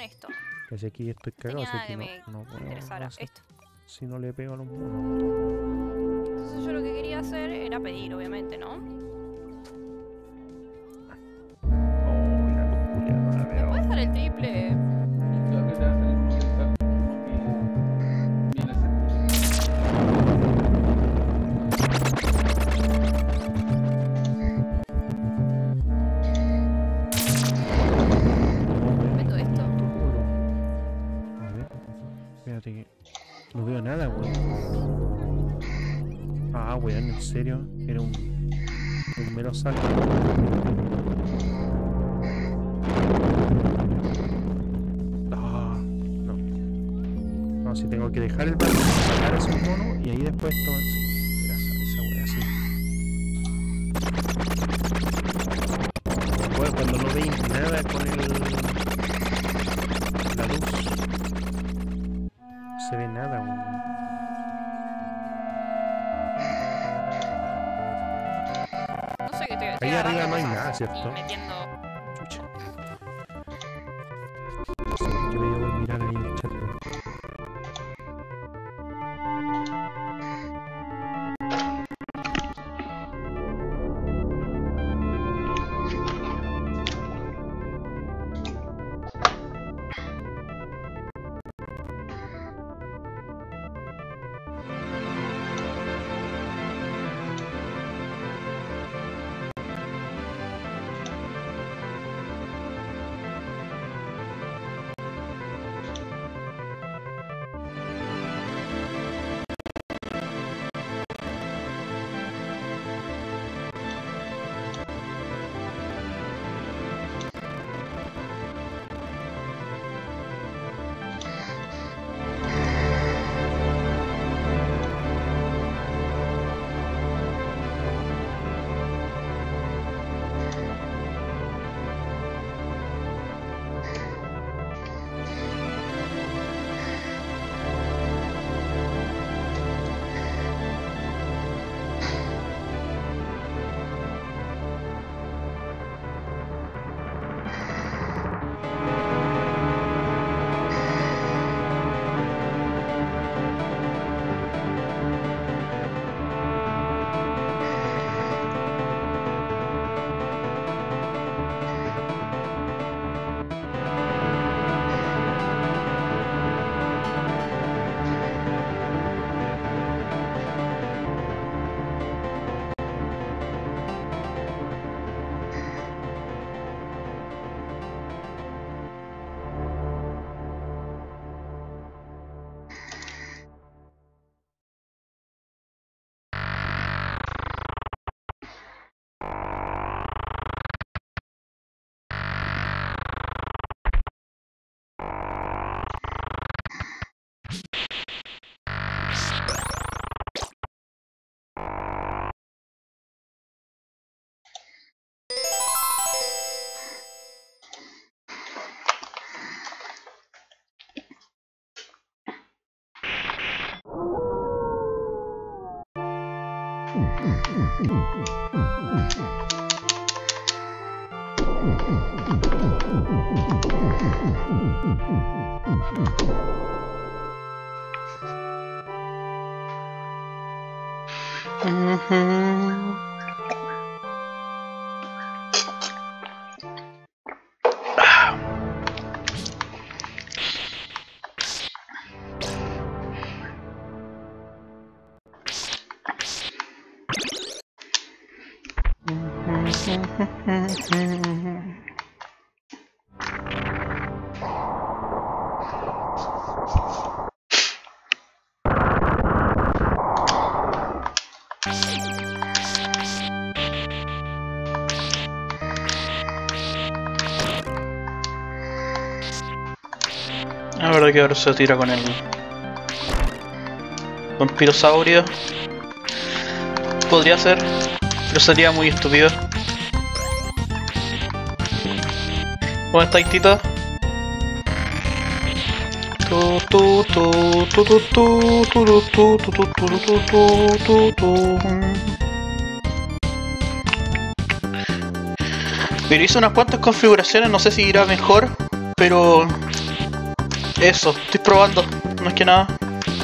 esto. Casi aquí estoy cagado, Tenía así nada que que me no puedo interesara. hacer Esto. si no le pego a los monos. Entonces yo lo que quería hacer era pedir, obviamente, ¿no? Oh, la luz culiada, no la ¿Me veo. puedes dar el triple? Creo que te va a salir uno que está como que viene a ser. Vendo esto. A ver, espérate que no veo nada, weón. Ah, weón, en serio, era un mero salto. Ah, no. No, si tengo que dejar el barco, sacar a esos monos y ahí después toman. Sí, era esa wea así. Bueno, cuando no veis nada con la luz, no se ve nada, weón. No sé qué estoy Ahí arriba agarrando no hay cosas nada, ¿cierto? y metiendo. Chucha. No sé por qué me llevo a mirar ahí el chat, weón. La verdad que ahora se tira con el vampirosaurio. Podría ser, pero sería muy estúpido. ¿Cómo estáis, Tita? Pero hice unas cuantas configuraciones, no sé si irá mejor, pero Eso, estoy probando, más que nada.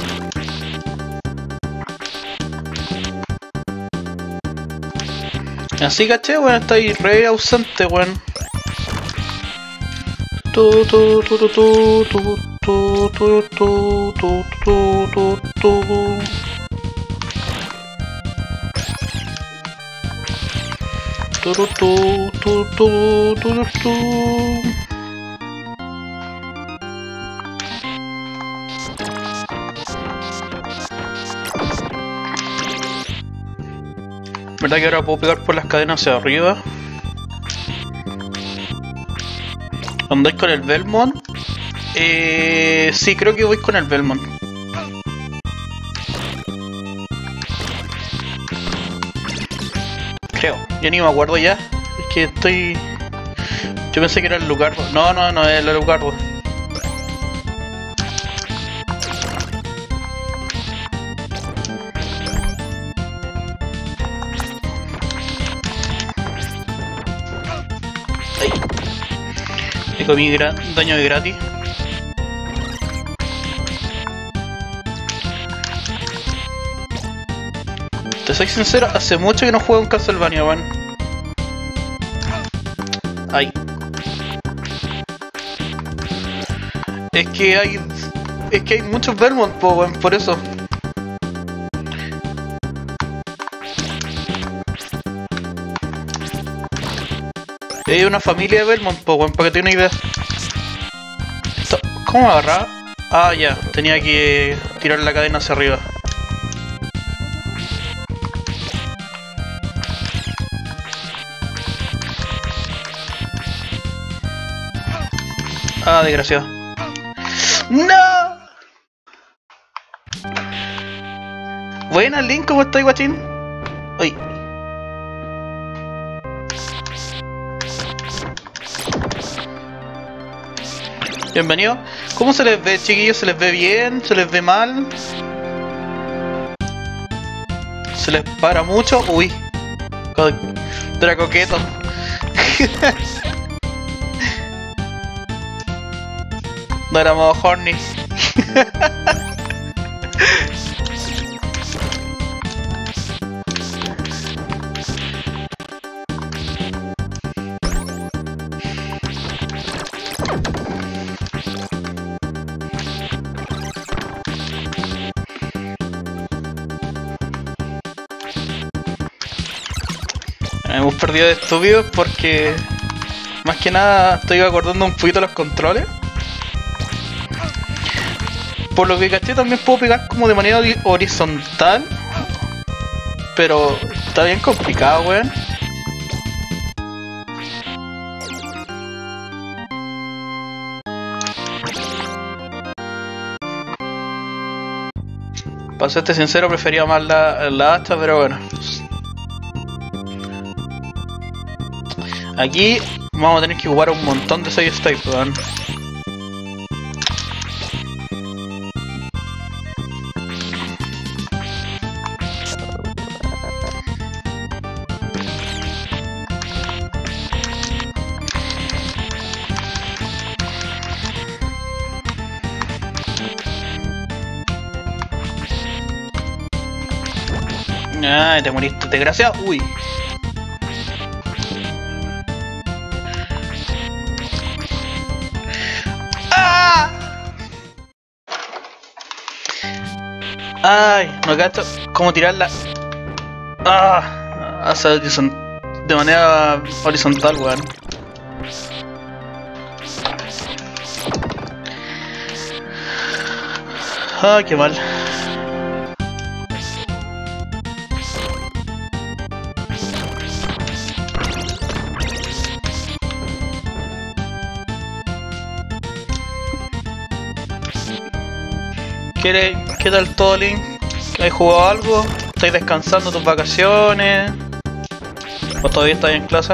Así caché, weón, está ahí re ausente, weón. Tu tu tu tu tu tu tu tu tu tu tu tu. Tu tu tu tu tu tu tu. ¿Verdad que ahora puedo pegar por las cadenas hacia arriba? ¿Andáis con el Belmont? Sí, creo que voy con el Belmont. Creo, ya ni me acuerdo ya. Es que estoy... Yo pensé que era el Lugardo. No, no, no es el Lugardo. Le comí daño de gratis. Te soy sincero, hace mucho que no juego en Castlevania, weón. Ay. Es que hay muchos Belmont, po, weón, por eso. Hay una familia de Belmont, po, weón, para que tenga una idea. ¿Cómo me agarraba? Ah, ya, tenía que tirar la cadena hacia arriba. Ah, desgraciado. ¡No! Buena, Link, ¿cómo estás, guachín? Uy. Bienvenido. ¿Cómo se les ve, chiquillos? ¿Se les ve bien? ¿Se les ve mal? ¿Se les para mucho? Uy. Dracoqueto. No era modo horny. Hemos perdido de estúpidos porque más que nada estoy acordando un poquito los controles. Por lo que caché también puedo pegar como de manera horizontal. Pero está bien complicado, weón. Para serte sincero, prefería más la hacha, pero bueno. Aquí vamos a tener que jugar un montón de save state, weón. Ay, te moriste, desgraciado. Uy. ¡Ah! Ay, no cacho cómo tirarla. Ah, hacia de manera horizontal, weón. Ah, qué mal. ¿Qué tal todo, Link? ¿Has jugado algo? ¿Estás descansando tus vacaciones? ¿O todavía estás en clase?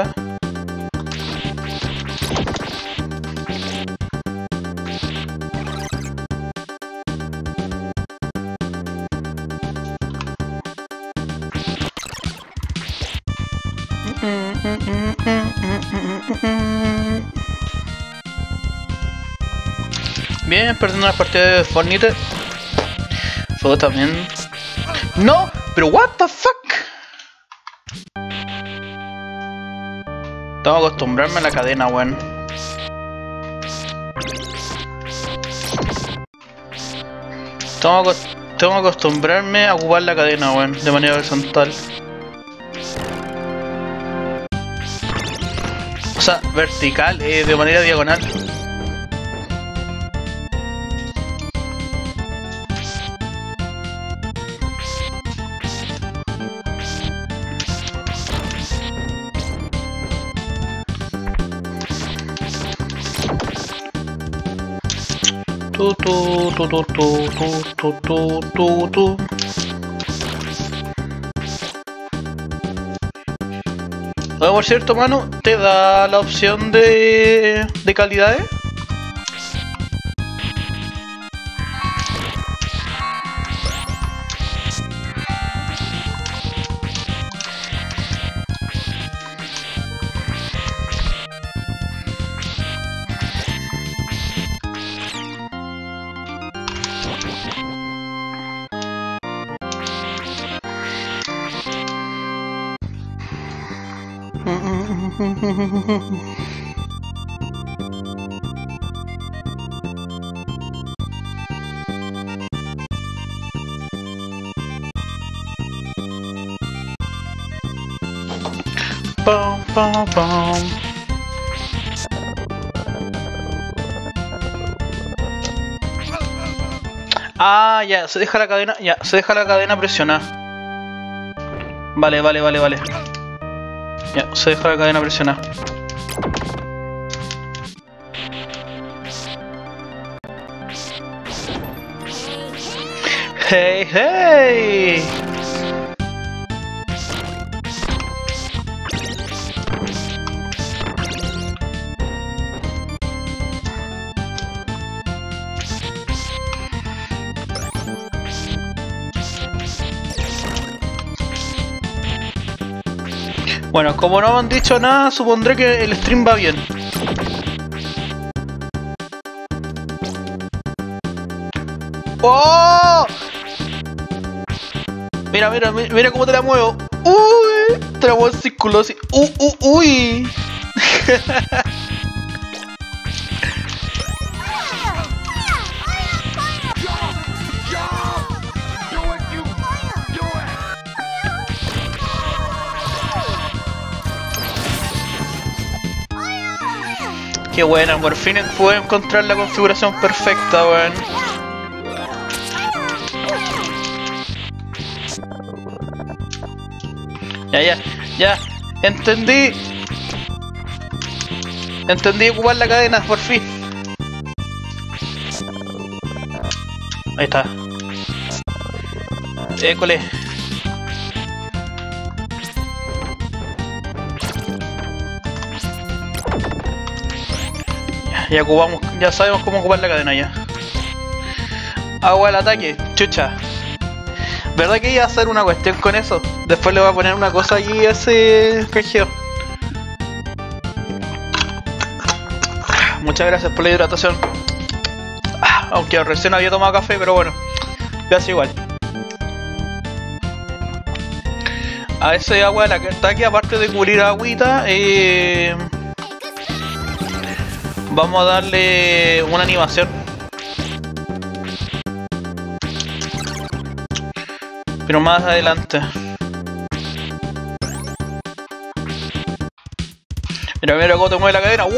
Bien, perdiendo una partida de Fortnite. Fuego también. ¡No! ¡Pero what the fuck! Tengo que acostumbrarme a la cadena, weón. Tengo que acostumbrarme a ocupar la cadena, weón, de manera horizontal. O sea, vertical, de manera diagonal. Tu. Bueno, por cierto, Manu, ¿te da la opción de calidades? Pam, pam, pam. Ah, ya, se deja la cadena presionada. Vale. Ya, se deja la cadena presionada. Hey. Bueno, como no me han dicho nada, supondré que el stream va bien. ¡Oh! Mira cómo te la muevo. ¡Uy! Te la muevo en círculo así. ¡Uy! Qué buena, por fin pude encontrar la configuración perfecta, weón. Ya, entendí ocupar la cadena, por fin. Ahí está. École. Ya ocupamos, ya sabemos cómo ocupar la cadena ya. Agua al ataque, chucha. ¿Verdad que iba a hacer una cuestión con eso? Después le voy a poner una cosa allí a ese canjeo. Muchas gracias por la hidratación. Aunque recién había tomado café, pero bueno, casi igual. A ese agua del ataque, aparte de cubrir agüita, vamos a darle una animación. Pero más adelante. Mira cómo te mueve la cadena.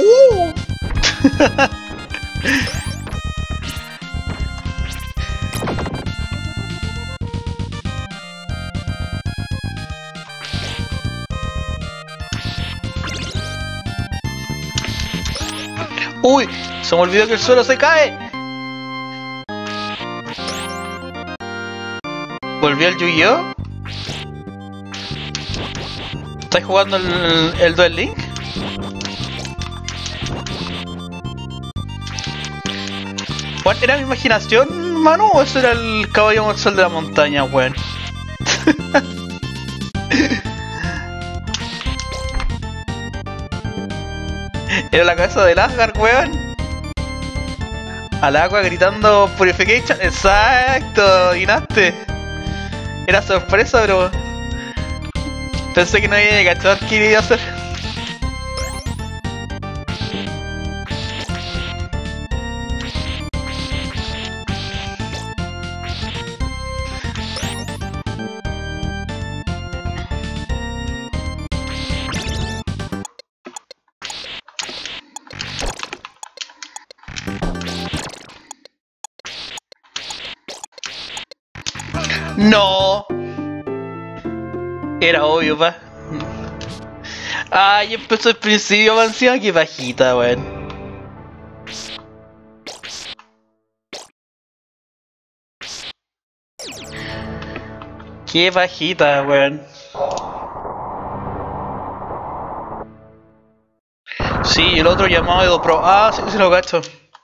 Uy, se me olvidó que el suelo se cae. ¿Volvió el Yu-Gi-Oh? ¿Estáis jugando el Duel Link? Bueno, ¿era mi imaginación, Manu? ¿O eso era el caballo mortal de la montaña, weón? ¿Era la cabeza del Asgard, weón? Al agua gritando Purification. Exacto, adivinaste. Era sorpresa, pero pensé que no había cachado qué iba a hacer. No. Era obvio, pa. Ay, empezó el principio, man, encima, qué bajita, weón. Qué bajita, weón. Sí, el otro llamado Edo Pro. Ah, sí, sí lo cacho.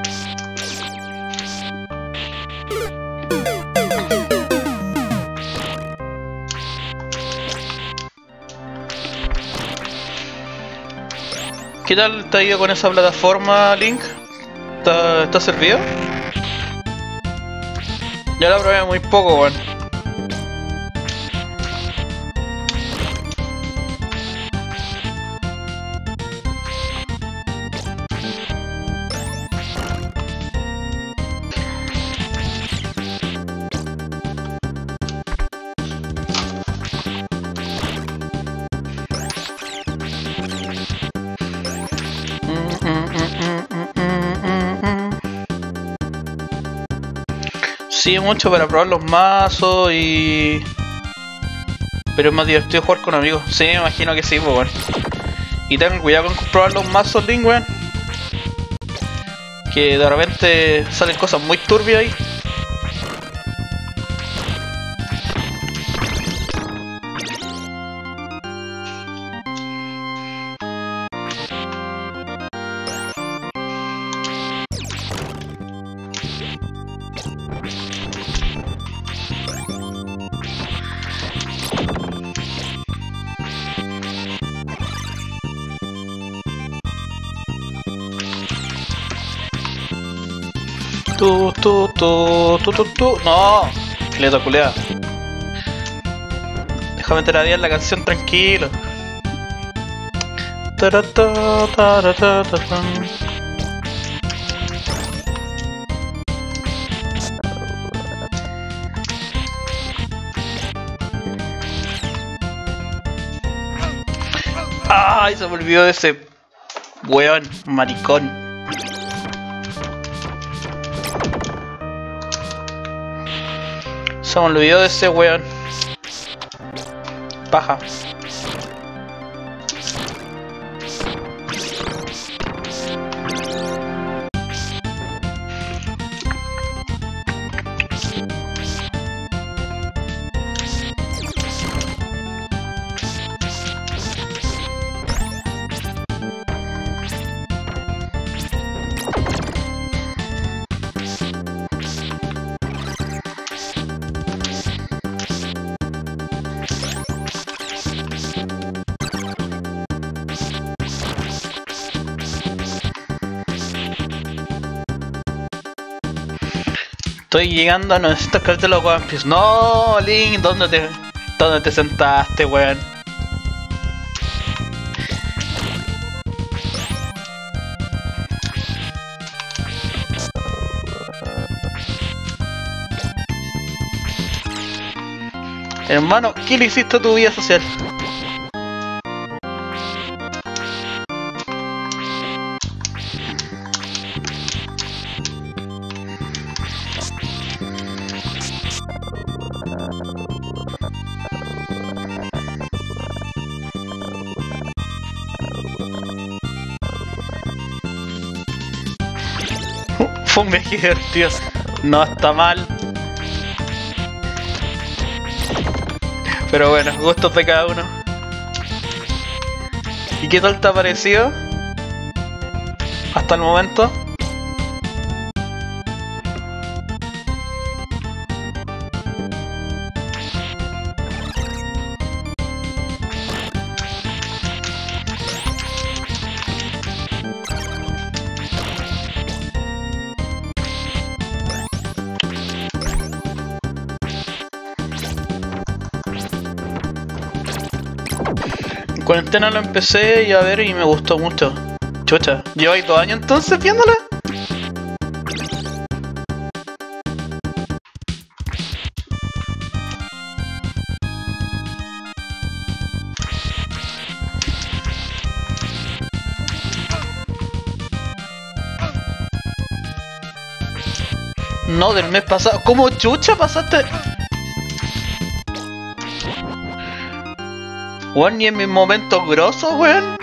¿Qué tal te ha ido con esa plataforma, Link? ¿Está servido? Ya la probé muy poco, weón. Sí, mucho para probar los mazos y... Pero es más divertido jugar con amigos. Sí, me imagino que sí, pues bueno. Y tengan cuidado con probar los mazos, Link, weón. Que de repente salen cosas muy turbias ahí. No, Leto culea. Déjame tararear la canción tranquilo. Ay, se me olvidó de ese weón, maricón. Se me olvidó de ese weón. Paja. Estoy llegando a 900 carteles de One Piece. No, Link, ¿dónde te sentaste, weón? Hermano, ¿qué le hiciste a tu vida social? Fue un viaje divertido. No está mal. Pero bueno, gustos de cada uno. ¿Y qué tal te ha parecido? Hasta el momento. cuarentena lo empecé y a ver y me gustó mucho. Chucha, ¿lleváis 2 años entonces viéndola? No, del mes pasado. ¿Cómo chucha pasaste? Weón, ni en mis momentos grosos, weón.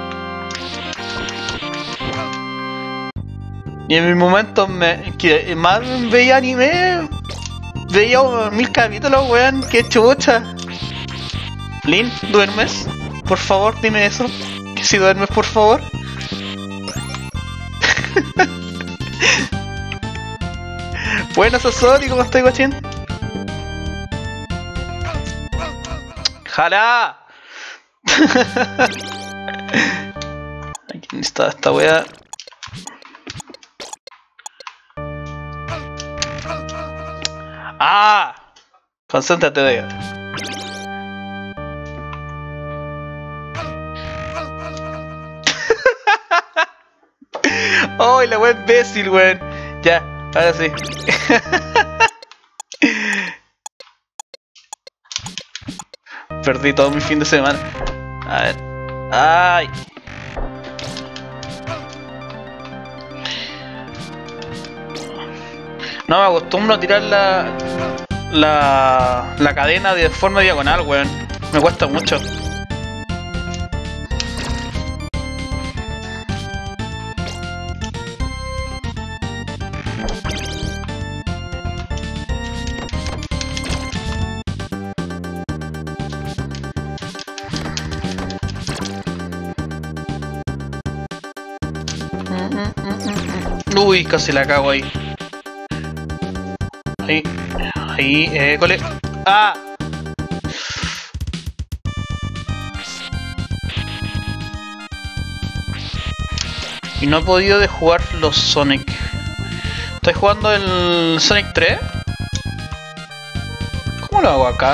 Y en mis momentos que más veía anime, veía 1000 capítulos, weón. Qué chucha. Lin, ¿duermes? Por favor, dime eso. Que si duermes, por favor. Buenas, Sasori, ¿cómo estás, guachín? ¡Jala! Aquí está esta wea. ¡Ah! Concéntrate, Vega. ¡Oh, la wea imbécil, weón! Ya, ahora sí. Perdí todo mi fin de semana. A ver. ¡Ay! No me acostumbro a tirar la cadena de forma diagonal, weón. Me cuesta mucho. Uy, casi la cago ahí. Ahí, cole. ¡Ah! Y no he podido de jugar los Sonic. ¿Estoy jugando el Sonic 3? ¿Cómo lo hago acá?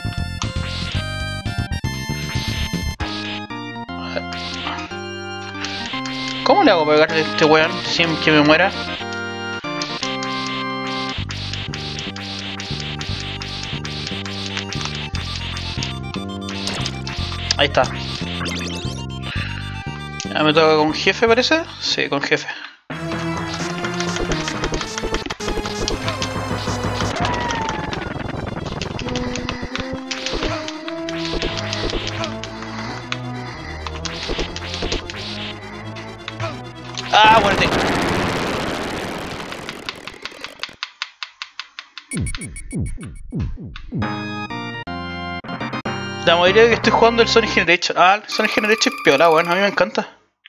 ¿Cómo le hago para pegarle a este weón sin que me muera? Ahí está. Ya me toca con jefe, parece. Sí, con jefe. ¡Ah, muerte! La mayoría de que estoy jugando el Sonic Generation. Ah, el Sonic Generation es piola, bueno, a mí me encanta.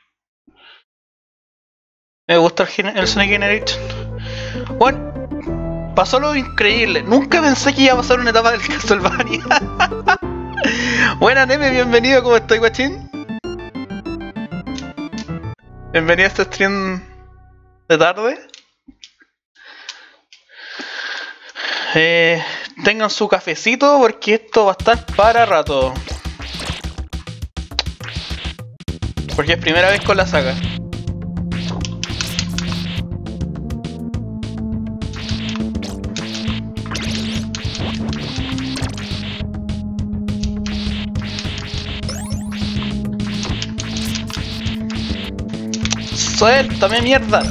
Me gusta el Sonic Generation. Bueno, pasó lo increíble. Nunca pensé que iba a pasar una etapa del Castlevania. Buena, Neme, bienvenido, ¿cómo estás, guachín? Bienvenido a este stream de tarde. Tengan su cafecito porque esto va a estar para rato. Porque es primera vez con la saga. ¡Suéltame, mierda!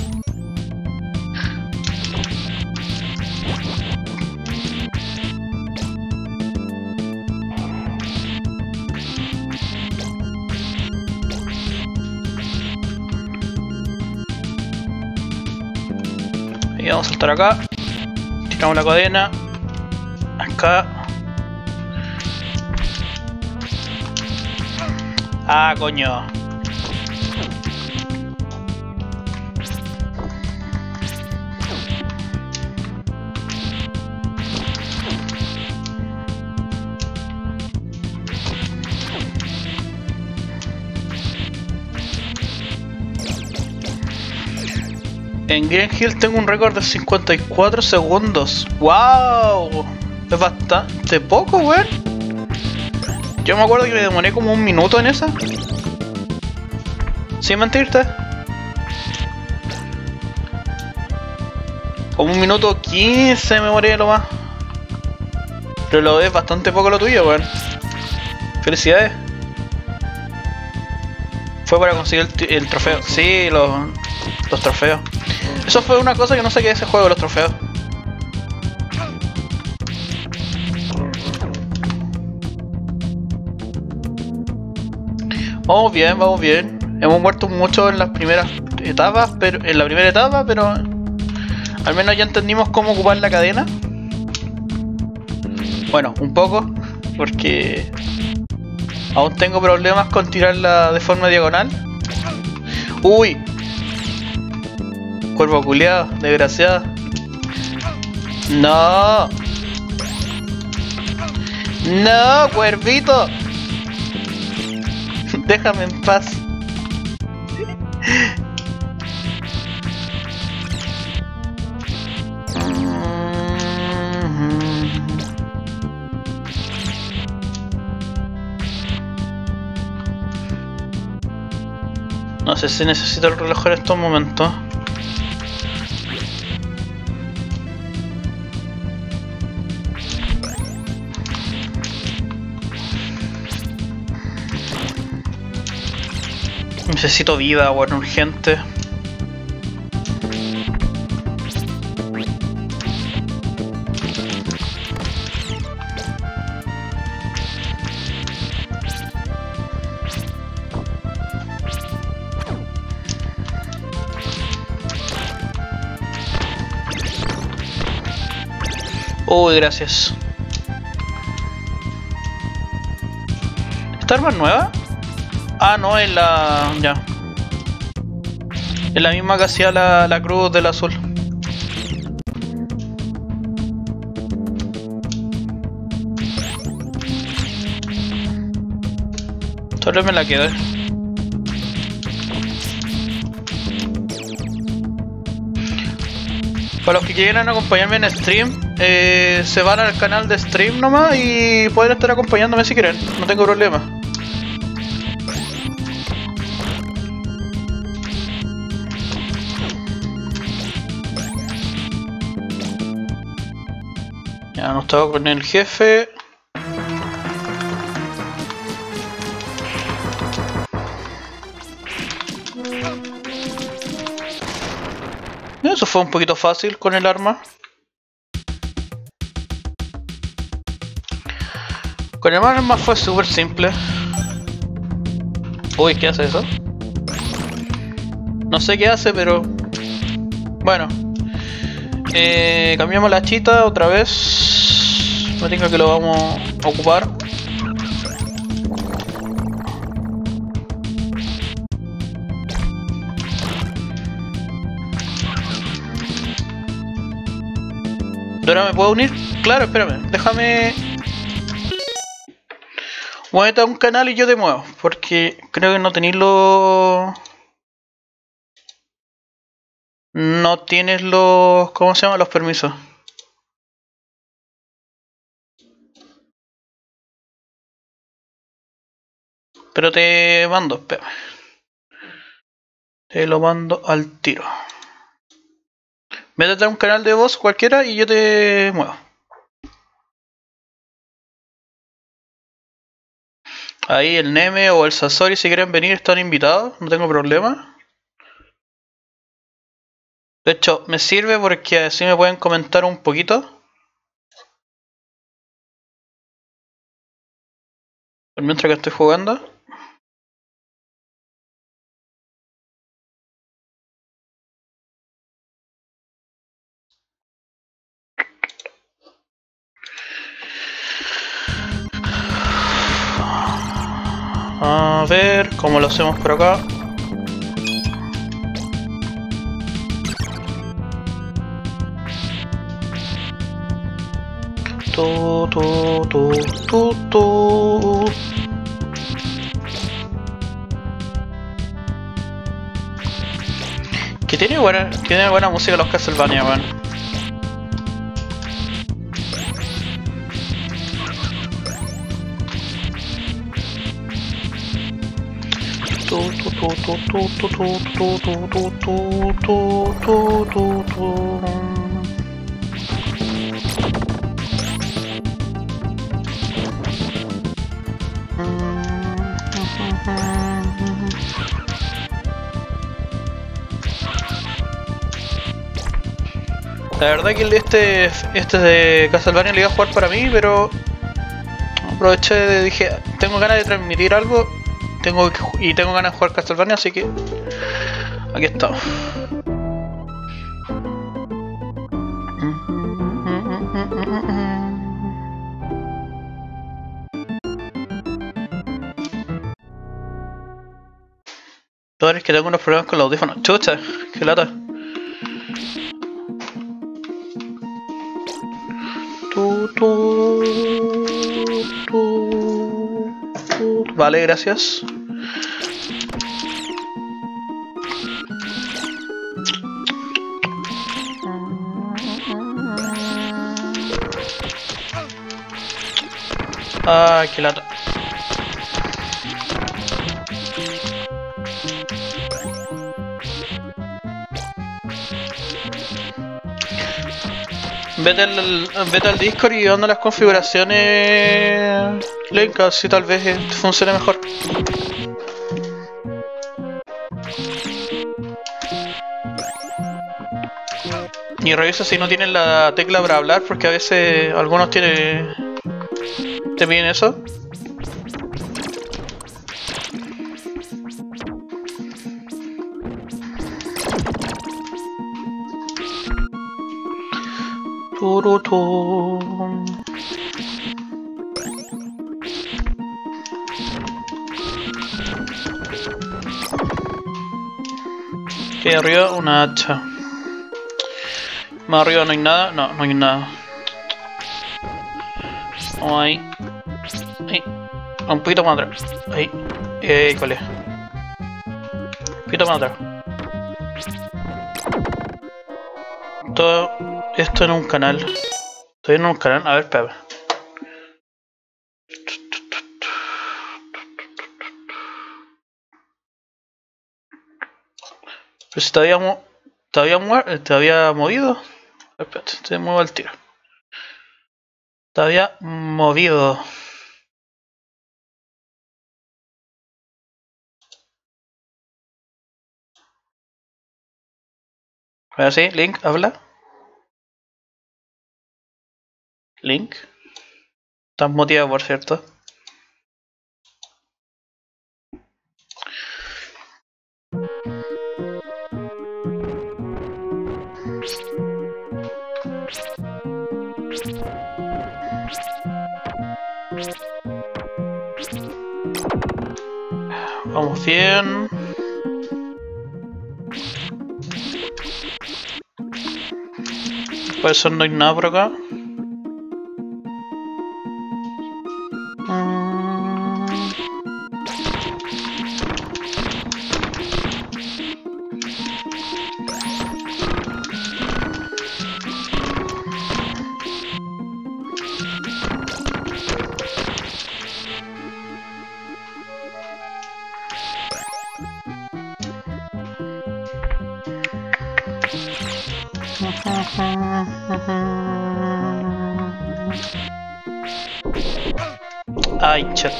Y vamos a saltar acá. Tiramos la cadena. Acá. Ah, coño. En Green Hill tengo un récord de 54 segundos. ¡Wow! Es bastante poco, weón. Yo me acuerdo que me demoré como 1 minuto en esa. Sin mentirte. Como 1 minuto 15 me morí lo más. Pero lo es bastante poco lo tuyo, weón. Felicidades. Fue para conseguir el trofeo. Sí, los trofeos. Eso fue una cosa que no sé qué es ese juego, los trofeos. Vamos bien, vamos bien. Hemos muerto mucho en las primeras etapas, pero al menos ya entendimos cómo ocupar la cadena. Bueno, un poco, porque aún tengo problemas con tirarla de forma diagonal. Uy, cuervo culiado, desgraciado. No, no, cuervito. Déjame en paz. No sé si necesito el reloj en estos momentos. Necesito vida, bueno, urgente. Uy, gracias. ¿Esta arma es nueva? Ah, no, es la... ya. Es la misma que hacía la cruz del azul. Solo me la quedé. Para los que quieran acompañarme en stream, se van al canal de stream nomás y pueden estar acompañándome si quieren, no tengo problema. Ya no estaba con el jefe. Eso fue un poquito fácil con el arma. Con el arma fue súper simple. Uy, ¿qué hace eso? No sé qué hace, pero... bueno. Cambiamos la chita otra vez. Me tengo que lo vamos a ocupar. ¿Ahora me puedo unir? Claro, espérame, déjame... voy a meter a un canal y yo te muevo, porque creo que no tenéis los... no tienes los... ¿cómo se llama? Los permisos. Pero te mando, espérame. Te lo mando al tiro. Métete a un canal de voz cualquiera y yo te muevo. Ahí el Neme o el Sasori, si quieren venir, están invitados, no tengo problema. De hecho, me sirve porque así me pueden comentar un poquito. Mientras que estoy jugando. A ver cómo lo hacemos por acá. Que tiene buena música los Castlevania, weón. La verdad que este de Castlevania lo iba a jugar para mí, pero aproveché, dije, tengo ganas de transmitir algo, tengo ganas de jugar Castlevania, así que aquí estamos. Todo es que tengo unos problemas con los audífonos. Chucha, qué lata. Vale, gracias. Ah, qué lata. Vete al Discord y anda las configuraciones, Link, así tal vez funcione mejor. Y revisa si no tienen la tecla para hablar, porque a veces algunos te piden eso. Aquí arriba una hacha. Más arriba no hay nada. No, no hay nada. Vamos ahí. Ahí. Un poquito más atrás. Ahí. ¿Cuál es? Un poquito más atrás. Todo esto en un canal. Estoy en un canal. A ver, espera. Pero si te había movido. Espérate, te muevo al tiro. Te había movido. Ahora sí, Link, habla. Link. Estás motivado, por cierto. Vamos bien. Por eso no hay nada por acá. Ay, chat.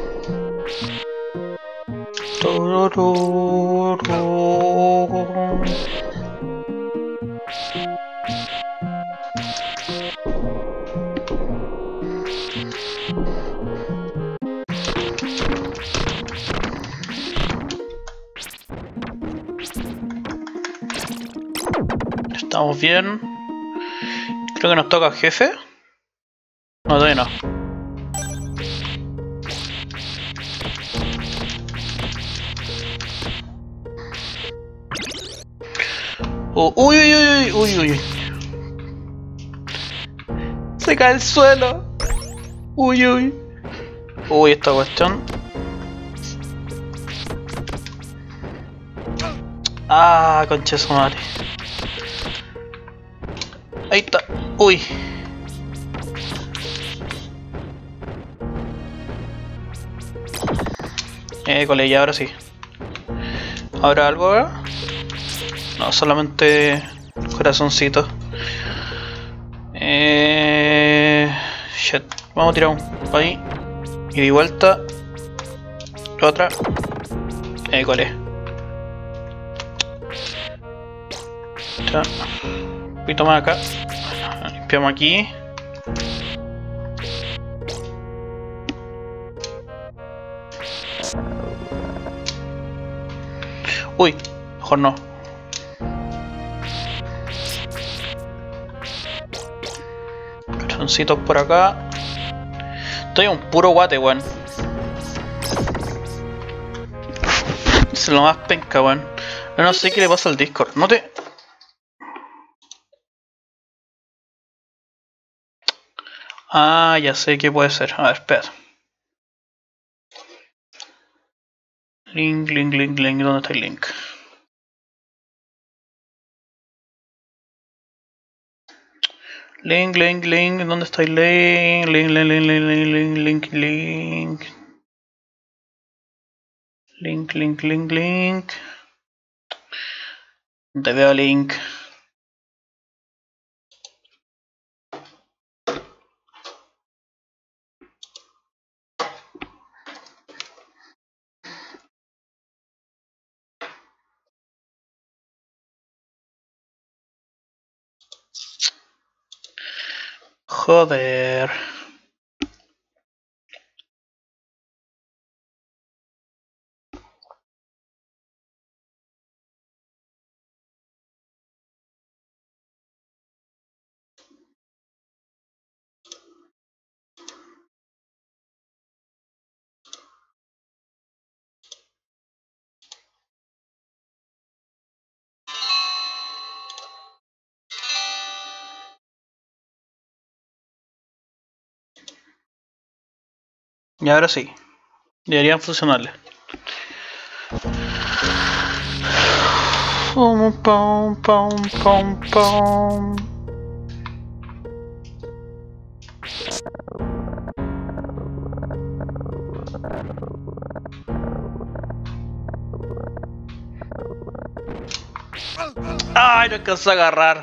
Estamos bien. Creo que nos toca jefe. No, todavía no. Uy. Se cae el suelo. Uy, esta cuestión. Ah, concha de su madre. Ahí está. Uy. Cole, ya ahora sí. ¿Habrá algo ahora? No, solamente corazoncitos. Shit. Vamos a tirar un ahí. Y de vuelta. Otra. École. Ya. Un poquito más acá. Limpiamos aquí. Uy, mejor no. Cartoncitos por acá. Estoy un puro guate, weón. Es lo más penca, weón. No sé qué le pasa al Discord. No te... Ah, ya sé qué puede ser. A ver, espera. Link. ¿Dónde está el link? Link. ¿Dónde está el link? Te veo link. Joder. Y ahora sí. Deberían funcionarle. Pum. Ay, no alcanzó a agarrar.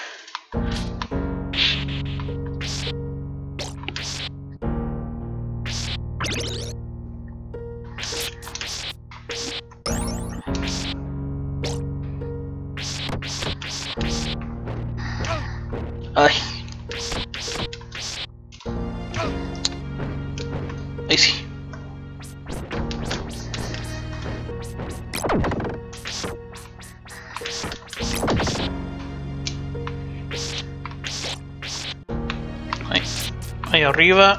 Ay. Ahí sí. Ahí arriba.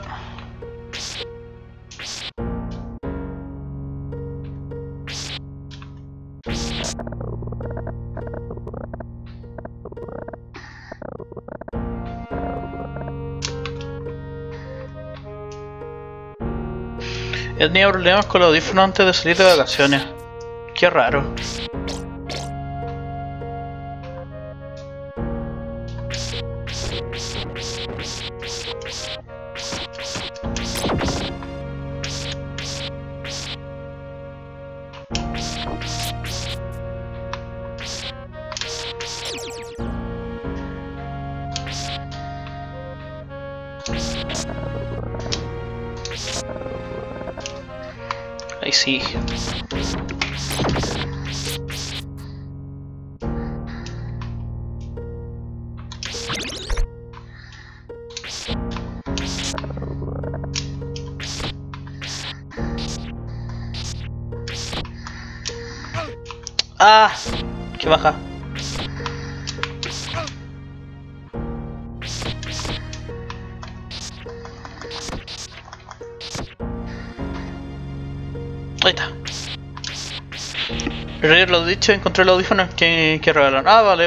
He tenido problemas con los audífonos antes de salir de vacaciones. Qué raro. Ahí sí. Ah, qué baja. Ahí está. Lo dicho, encontré el audífono que regalaron. Ah, vale.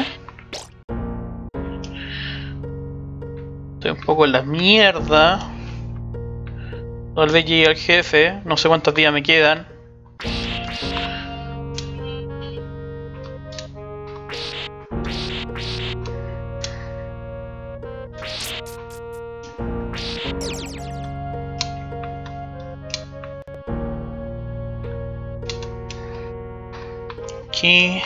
Estoy un poco en la mierda. Tal vez llegue al jefe. No sé cuántos días me quedan. aquí.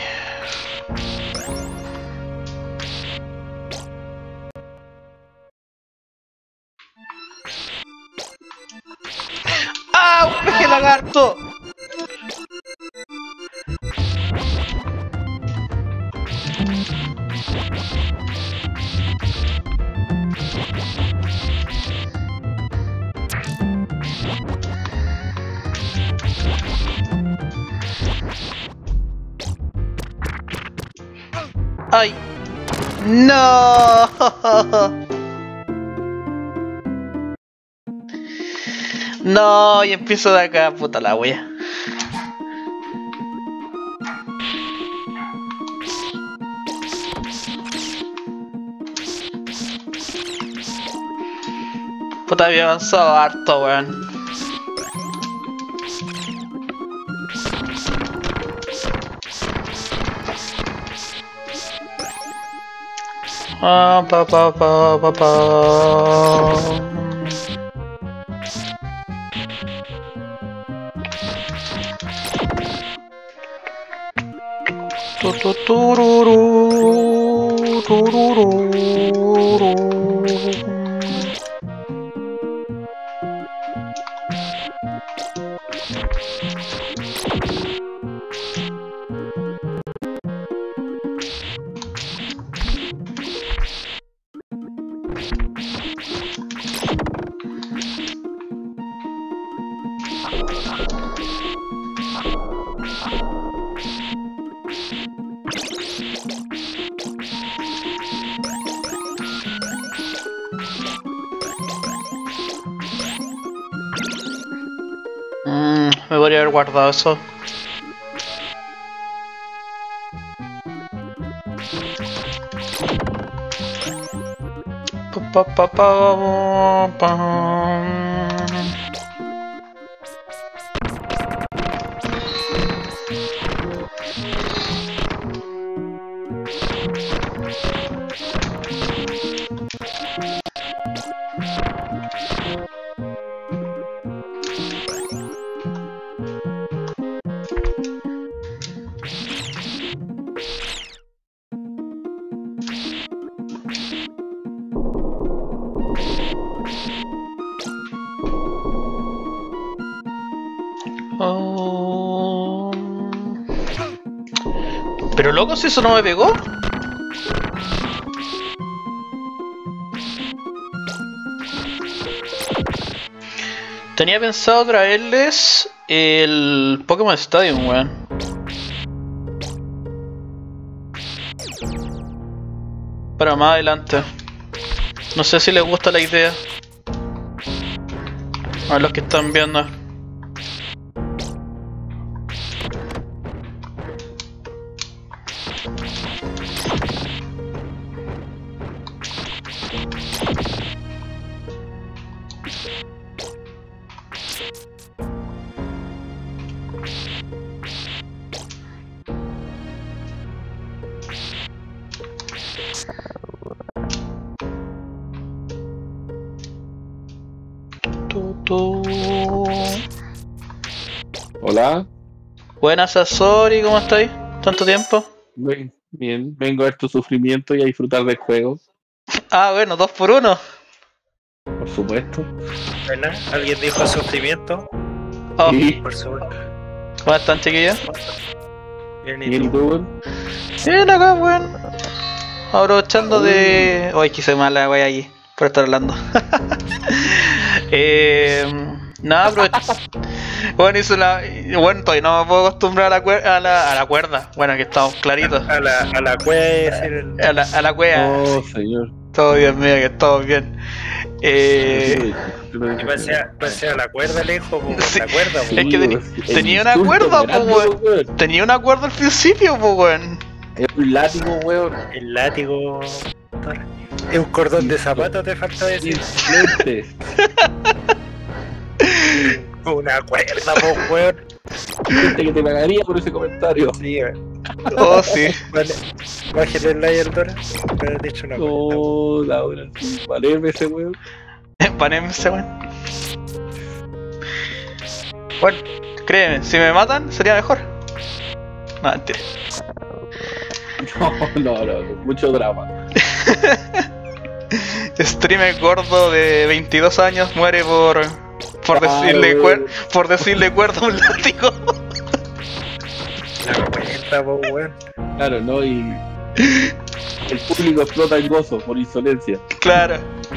¡Ah! ¡Un peje lagarto! ¡Ay! ¡No! No, y empiezo de acá, puta la wea. Puta, había avanzado harto, weón. Pa pa pa pa pa. Tu tu tururu, tururu. Me podría haber guardado eso. Pa, pa, pa, pa. Pero loco, si eso no me pegó. Tenía pensado traerles el Pokémon Stadium, weón. Para más adelante. No sé si les gusta la idea. A los que están viendo. Hola. Buenas, Azori, ¿cómo estáis? ¿Tanto tiempo? Bien, vengo a ver tu sufrimiento y a disfrutar del juego, Ah, bueno, 2 por 1. por supuesto. ¿Verdad? ¿Alguien dijo sufrimiento? Oh, Y Por supuesto. ¿cómo están, chiquillos? Bien, bien, ¿y ¿y tú? tú, weón? Bien acá, weón. Aprovechando de... Uy, quise mala wea allí, por estar hablando. Nada, bueno, hizo la... Bueno, todavía no me puedo acostumbrar a la cuerda. Bueno, que estamos claritos. A la cueva, decir el... A la cueva. Oh, señor. Todo bien, mira que estamos bien. Y pasé a la cuerda lejos, po, Sí. la cuerda, po. Es que tenía una cuerda, po, weón. Tenía una cuerda al principio, pues, weón. Es un látigo, weón. El látigo. Es un cordón de zapato, te falta decir. Lentes. Una cuerda, po, weón. Gente que te pagaría por ese comentario. Sí, weón. Oh, sí. Vale, bájale el like al Dora. Me has dicho una cuerda. Oh, Laura, vale ese weón. Panémse, weón. Bueno, créeme, si me matan sería mejor. No, mentira. No, mucho drama. Streamer gordo de 22 años muere por decirle cuerda a un látigo. La cuenta, po, weón. Claro, ¿no? Y el público explota en gozo por insolencia. Claro.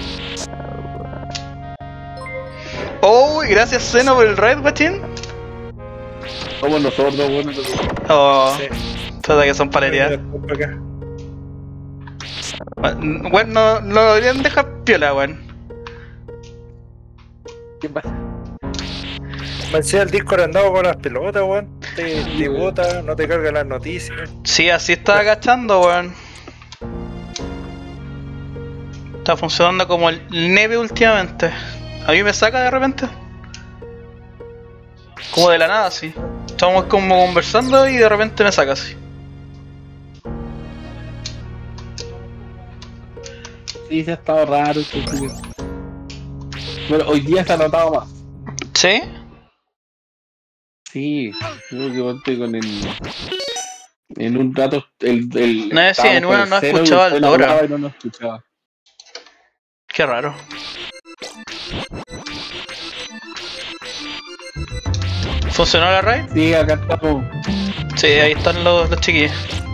Oh, gracias Zeno por el raid, guachín. Somos nosotros, bueno. Oh, Sí. todas que son palerías. Bueno, no deberían dejar piola, weón. ¿Qué pasa? Me decía el Discord andado con las pelotas, weón. Te bota, no te carga las noticias. Sí, así está agachando, weón. Está funcionando como el neve últimamente. A mí me saca de repente. Como de la nada, así. Estamos como conversando y de repente me saca así. Sí, se ha estado raro. Bueno, hoy día se ha notado más. ¿Sí? Sí, creo que estoy con el... En un rato el No es decir, en uno no escuchaba al Dora. No lo escuchaba. Qué raro. ¿Funcionó la raid? Sí, acá estamos. Sí, ahí están los chiquillos.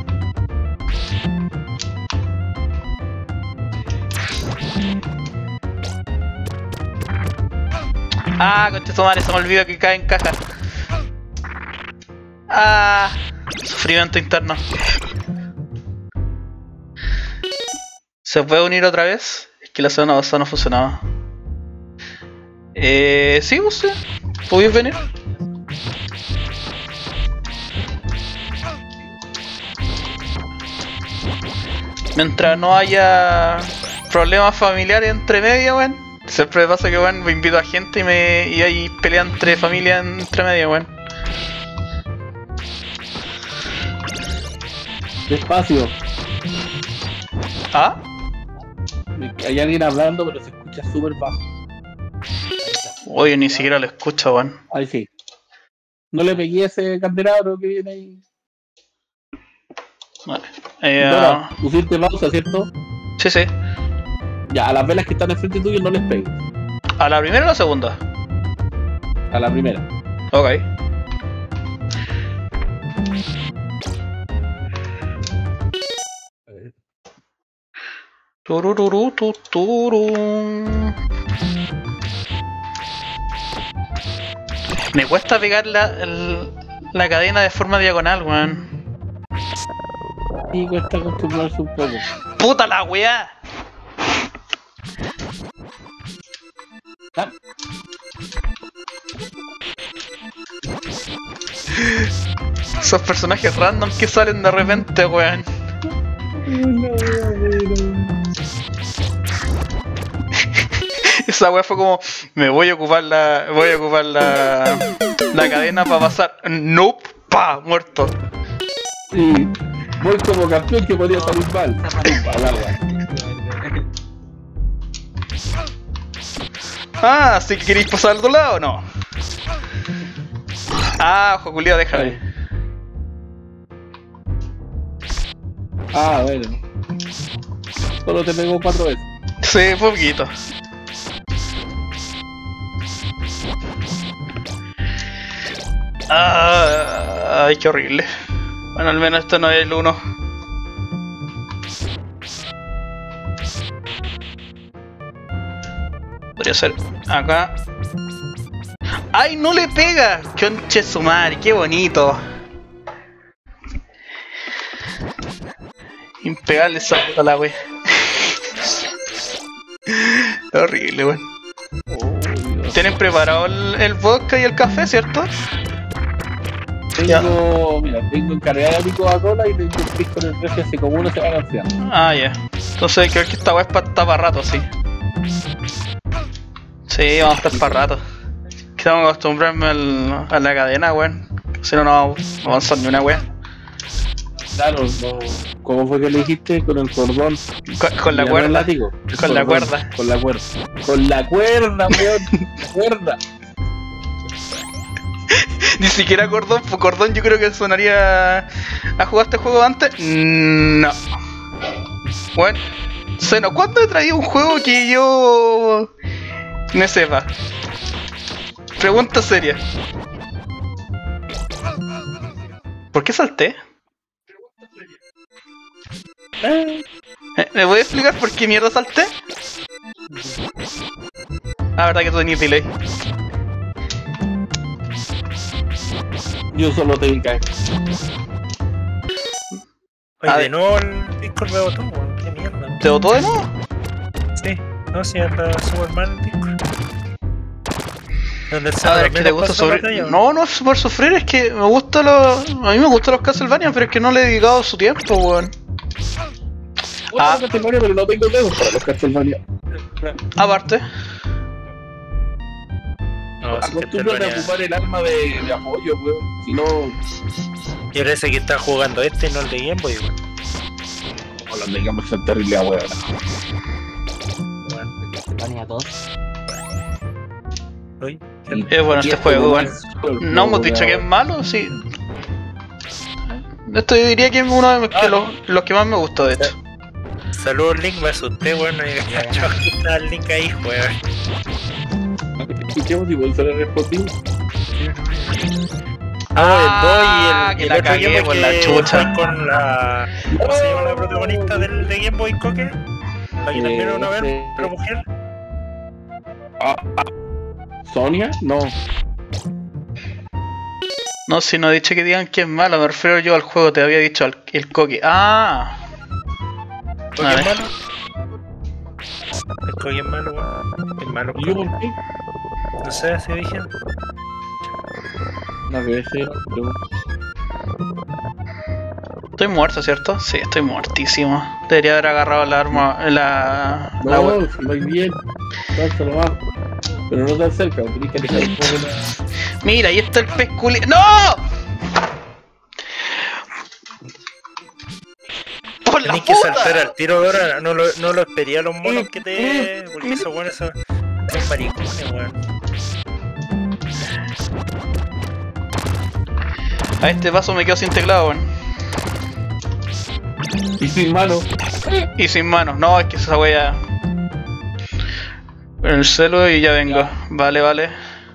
Ah, concha su madre, se me olvidó que cae en caja. Ah, sufrimiento interno. ¿Se puede unir otra vez? Es que la semana pasada no funcionaba. Sí, pues sí. ¿Podéis venir? Mientras no haya problemas familiares entre medio, weón. Siempre me pasa que, weón, me invito a gente y hay pelea entre familias entre medio, weón. Despacio. ¿Ah? Hay alguien hablando, pero se escucha súper bajo. Oye, ni siquiera lo escucho, weón. Ahí sí. No le pegué a ese candelabro que viene ahí. Vale. Dora, pusiste pausa, ¿cierto? Sí, sí. Ya, a las velas que están enfrente tuyo no les pegues. ¿A la primera o la segunda? A la primera. Ok. Turururu, tuturu. Me cuesta pegar la cadena de forma diagonal, weón. Sí, cuesta acostumbrarse un poco. ¡Puta la weá! Ah, Esos personajes random que salen de repente, weón. Esa weá fue como, me voy a ocupar la cadena para pasar. Nope, pa, muerto. sí. Voy como campeón que podría salir mal. Al agua. Ah, ¿sí que queréis pasar al otro lado o no? Ah, ojo culiao, déjame. Ah, bueno. Solo te pegó 4 veces. Sí, poquito. Ah, ay, qué horrible. Bueno, al menos esto no es el 1. Podría ser acá. ¡Ay, no le pega! ¡Conche su madre! ¡Qué bonito! Impegable esa puta la wea. Horrible, weón. ¿Tienen preparado el vodka y el café, cierto? Tengo encargada mi Coca-Cola y tengo un pisco en el refri así como uno se va a lanzar. Ah, ya. Entonces creo que esta weá está para rato, sí. Sí, vamos a estar para rato. Que tengo que acostumbrarme a la cadena, weón. Si no, no vamos a avanzar ni una weá. Claro, no. ¿Cómo fue que le dijiste? Con el cordón. Con la Ya no cuerda. el látigo, el Con la cordón, cuerda. Con la cuerda. Con la cuerda, weón. Cuerda. Ni siquiera Cordón, pues Cordón yo creo que sonaría... ¿Has jugado este juego antes? No. Bueno, Seno, ¿cuándo he traído un juego que yo... me sepa? Pregunta seria. ¿Por qué salté? ¿Me voy a explicar por qué mierda salté? Ah, verdad que tú tenías delay. Yo solo te vi caer. Oye, A de ver. nuevo el Discord me botó, weón. Qué mierda. ¿Te botó de nuevo? Sí, no, si anda súper mal el Discord. ¿Dónde A ver, es que te gusta sufrir. No, no es por sufrir, es que me gusta los... A mí me gustan los Castlevania, pero es que no le he dedicado su tiempo, weón. Ah, Castlevania, pero no tengo dedos para los Castlevania. Aparte. No, Acostúmbrate a ocupar el arma de apoyo, weón. Si no, Yo parece que está jugando este y no el de Game Boy, weón. no los digamos que son terribles, weón. Castlevania 2. Uy, Es bueno este juego, weón. No hemos dicho que es malo, sí. Esto yo diría que es uno de los que más me gustó, de hecho. saludos Link, me asusté, weón. No había cachado que estaba el Link ahí, weón. Escuchemos y por eso le respondí. Ah, el 2 y que el la otro cagué Game Boy por la que chucha. fue con la... ¿Cómo se llama la protagonista del de Game Boy Coque? Aquí también era una vez, pero mujer. ¿Sonia? No. No, si no he dicho que digan que es malo, me refiero yo al juego, te había dicho el Coque. Ah. ¿Coque A es ver. malo? El Coque es malo, weón. Es malo, ¿Y yo Coque. por qué? No sé, así dije. Una vez era, pero... Estoy muerto, ¿cierto? Sí, estoy muertísimo. Debería haber agarrado la arma, la No, si vais bien. Dárselo más. Pero no tan cerca, tenés que alejar un poco la... Mira, ahí está el pez culi... ¡No! ¡Por la Tenés que puta! saltar al tiro de ahora, no lo esperé a los monos que te... Porque esos buenos son maricones, weón. A este paso me quedo sin teclado, weón. Y sin mano. Y sin manos. No, es que esa wea... En el celo y ya vengo. Vale, vale.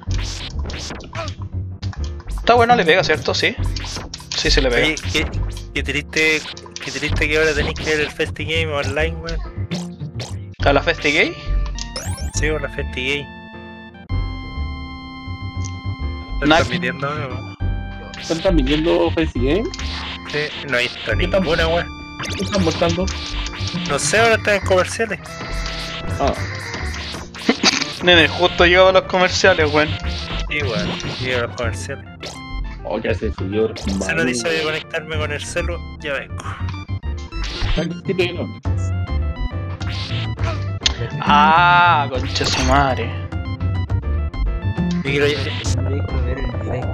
Está bueno, le pega, ¿cierto? Sí. Sí, se le pega. Oye, qué triste que ahora tenéis que ver el Festi Game online, weón. ¿Está la Festi Gay? Sí, o la Festi Game. ¿Lo Nah. están transmitiendo o no? ¿Están transmitiendo Face Game? Sí, no he visto ¿Qué tan- ninguna, weón. ¿Qué están mostrando? No sé, ahora están en comerciales. Ah, Nene, justo llegaba a los comerciales, weón. Sí, weón, llegan los comerciales. oh, ya se subió. Se nos dice de conectarme con el celu, ya vengo. Ah, concha su madre. Yo quiero ir. No me dijo ver el delay.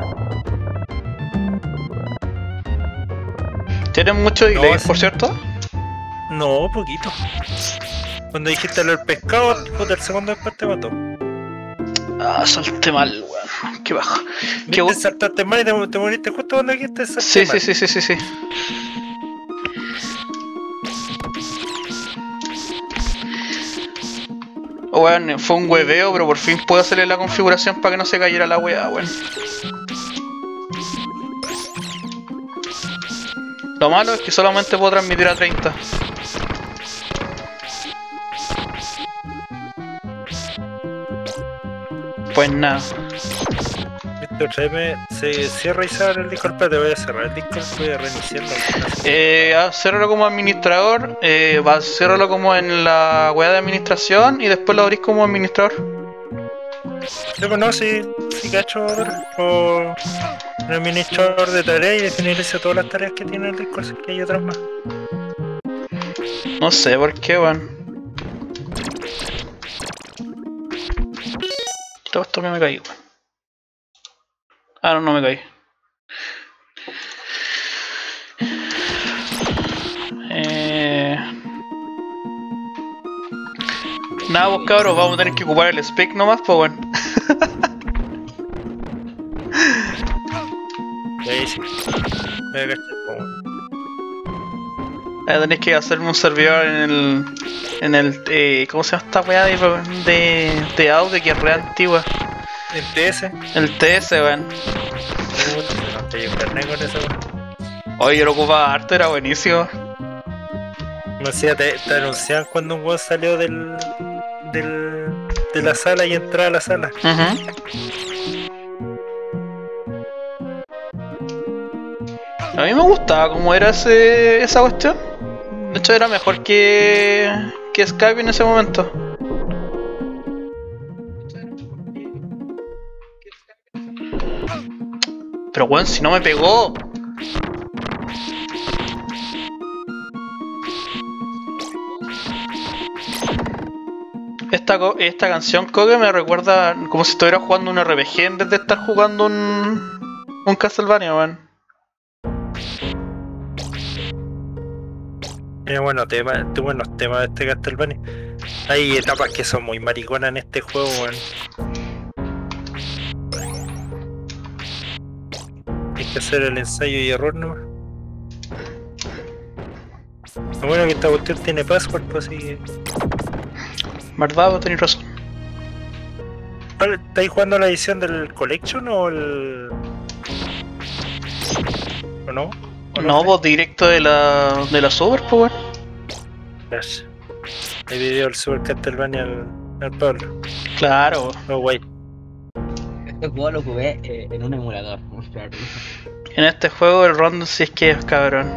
¿Tienen mucho delay, No, sí. por cierto? No, poquito. Cuando dijiste lo del pescado, puta, el segundo después te mató. Ah, salté mal, weón. Qué bajo. Qué ¿Viste? Saltaste mal y te moriste justo cuando dijiste saltaste Sí, mal. sí. Weón, fue un hueveo, pero por fin pude hacerle la configuración para que no se cayera la weá, weón. Lo malo es que solamente puedo transmitir a 30. Pues nada. Viste, otra vez se cierra y se abre el Discord, pero te voy a cerrar el Discord, voy a reiniciarlo. Ciérralo como administrador, ciérralo como en la web de administración y después lo abrís como administrador. Yo conozco si cacho o el administrador de tareas y definirse todas las tareas que tiene el Discord, si es que hay otras más. No sé por qué, weón. Todo esto que me caí, weón. Ah, no me caí. Nada, vos cabros, vamos a tener que ocupar el spec nomás, pues bueno. ahí sí. Me caché, po. Tenéis que hacerme un servidor en el ¿cómo se llama esta weá de audio que es re antigua? ¿En TS? El TS, weón. No te llevo carnet con eso, weón. Oye, yo lo ocupaba harto, era buenísimo. No sé, te anunciaban cuando un weón salió de la sala y entraba a la sala. A mí me gustaba cómo era esa cuestión. De hecho era mejor que Skype en ese momento. Pero weón, si no me pegó. Esta canción, Koge, me recuerda como si estuviera jugando un RPG en vez de estar jugando un Castlevania, weón. Tiene buenos temas de este Castlevania. Hay etapas que son muy mariconas en este juego, weón. Hay que hacer el ensayo y error, ¿no? Lo bueno que esta cuestión tiene password, pues así que... ¿Verdad? Vos tenés razón. Vale, ¿estáis jugando la edición del Collection o el...? ¿O no? ¿O No, vos directo de la Super, pues weón. Gracias. El video del Super Castlevania al Pablo. Claro. No, guay. Este juego lo jugué en un emulador. En este juego el random sí es que es cabrón.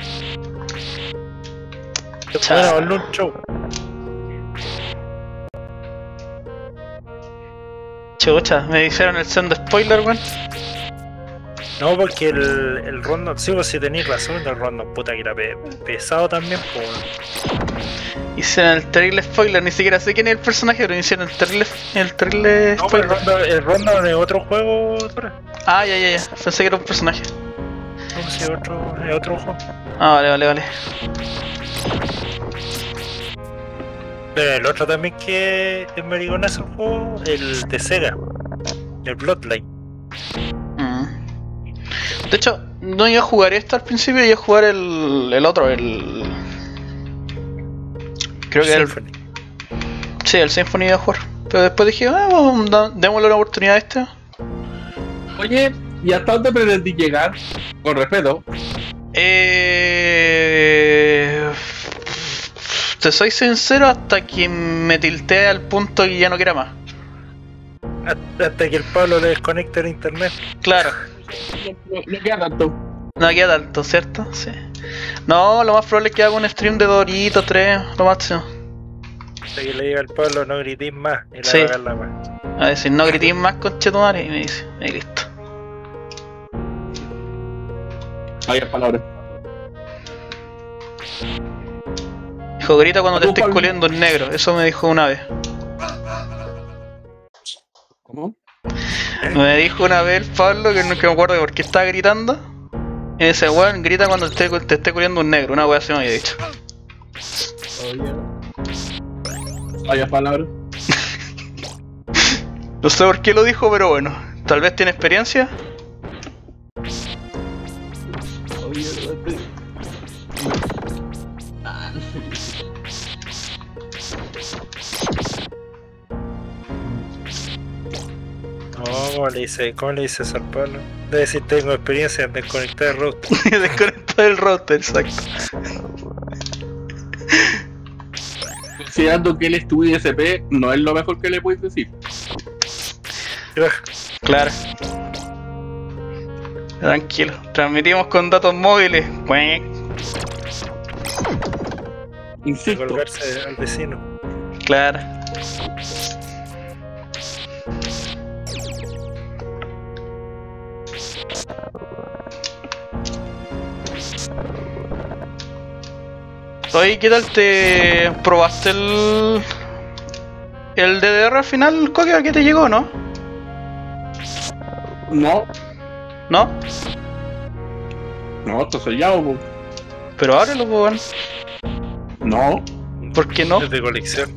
Bueno, hazle un show. Chucha, me hicieron el send spoiler, weón. No, porque el random, sí, pues si tenéis razón, el random, puta que era pesado también, pues. Hicieron el terrible spoiler, ni siquiera sé quién es el personaje, pero hicieron el terrible No, pero spoiler. el random es otro juego, Dora. Ah, ya, pensé que era un personaje. No, sí, es otro juego. Ah, vale. Pero el otro también que es mariconazo el juego, el de Sega, el Bloodline. De hecho, no iba a jugar esto al principio, iba a jugar el otro, creo que era Symphony. Sí, el Symphony iba a jugar. Pero después dije, démosle una oportunidad a este. Oye, ¿y hasta dónde pretendí llegar? Con respeto. Te soy sincero hasta que me tilteé al punto que ya no quiera más. Hasta que el Pablo le desconecte el internet. Claro. No queda tanto. No queda tanto, ¿cierto? Sí. No, lo más probable es que haga un stream de 2 horitas, 3, lo máximo. Hasta que le diga al Pablo no gritís más y le Sí. va a cagar la mano. A decir, no grites más, conchetumare, y me dice, y listo. Varias palabras. Dijo, grita cuando te ¿Tú, estés Pablo? culiando en negro, eso me dijo una vez. ¿Cómo? Me dijo una vez el Pablo, que no me acuerdo de por qué estaba gritando. Y dice, weón, grita cuando te esté culiando un negro, una wea así me había dicho. Oye. Varias palabras. No sé por qué lo dijo, pero bueno, tal vez tiene experiencia. Oye, No, ¿cómo le dices al Pablo? Debe decir tengo experiencia en desconectar el router. Desconectar el router, exacto. Considerando que él estudia ISP, no es lo mejor que le puedes decir. Claro. Tranquilo, transmitimos con datos móviles. Cuec. De Insisto, colgarse al vecino. Claro. Oye, ¿qué tal te probaste el DDR al final, Coque? ¿Qué te llegó, no? no, ¿No? no, esto sellado, po. Pero ábrelo, po, weón. No, ¿Por qué no? Es de colección.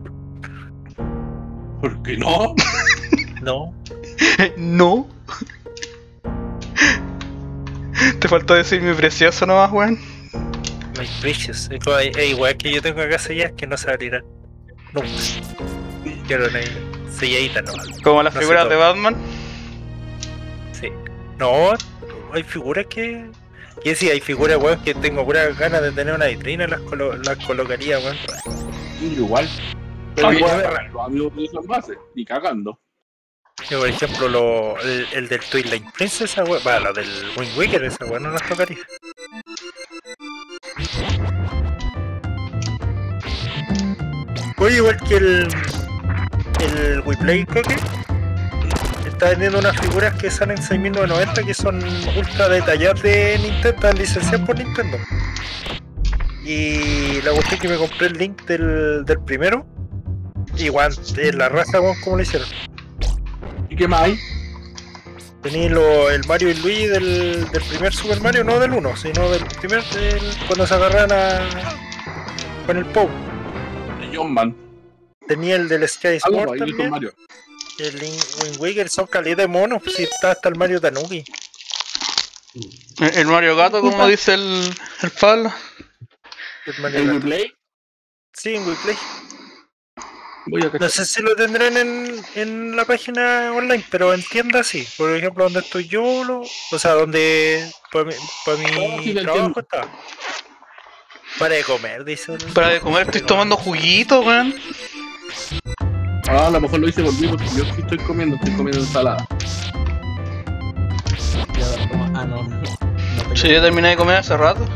¿por qué no? No. No. Te faltó decir mi precioso nomás, weón. My precious. Es igual que yo tengo acá sellas que no se abrirán. No. Quiero una selladita nomás. Como las No figuras sé de todo. Batman. Sí. No, hay figuras que. Que sí, hay figuras, weón, que tengo puras ganas de tener una vitrina, las colocaría, weón. Sí, igual. Pero Oye, igual, los amigos de esos bases, ni cagando. Yo, por ejemplo, el del Twilight Princess, weón. Va, lo del Wind Waker, esa weón no las tocaría. Oye, igual que el WePlay Coque está vendiendo unas figuras que salen 6.990 que son ultra detalladas de Nintendo, licenciadas por Nintendo. Y la cuestión que me compré el link del primero. Igual, la raza, weón, ¿cómo lo hicieron? ¿Y qué más hay? Tenía el Mario y Luigi del primer Super Mario, no del 1, sino del primer, cuando se agarran con el Pou. De John Man. Tenía el del Sky Algo Sport ahí con también. Mario. El Wind Waker son calidad de monos, pues si está hasta el Mario Tanuki. El Mario Gato, como dice el Pablo. El Mario ¿El Gato. replay? Sí, en WePlay. Voy a No cachar. sé si lo tendrán en la página online, pero en tiendas sí. Por ejemplo, donde estoy yo, o sea, donde para mi sí, lo trabajo entiendo. está. Para de comer, dice. Para de comer estoy tomando juguito, weón. Ah, a lo mejor lo hice por mí porque yo sí estoy comiendo ensalada. No. Sí, yo terminé de comer hace rato.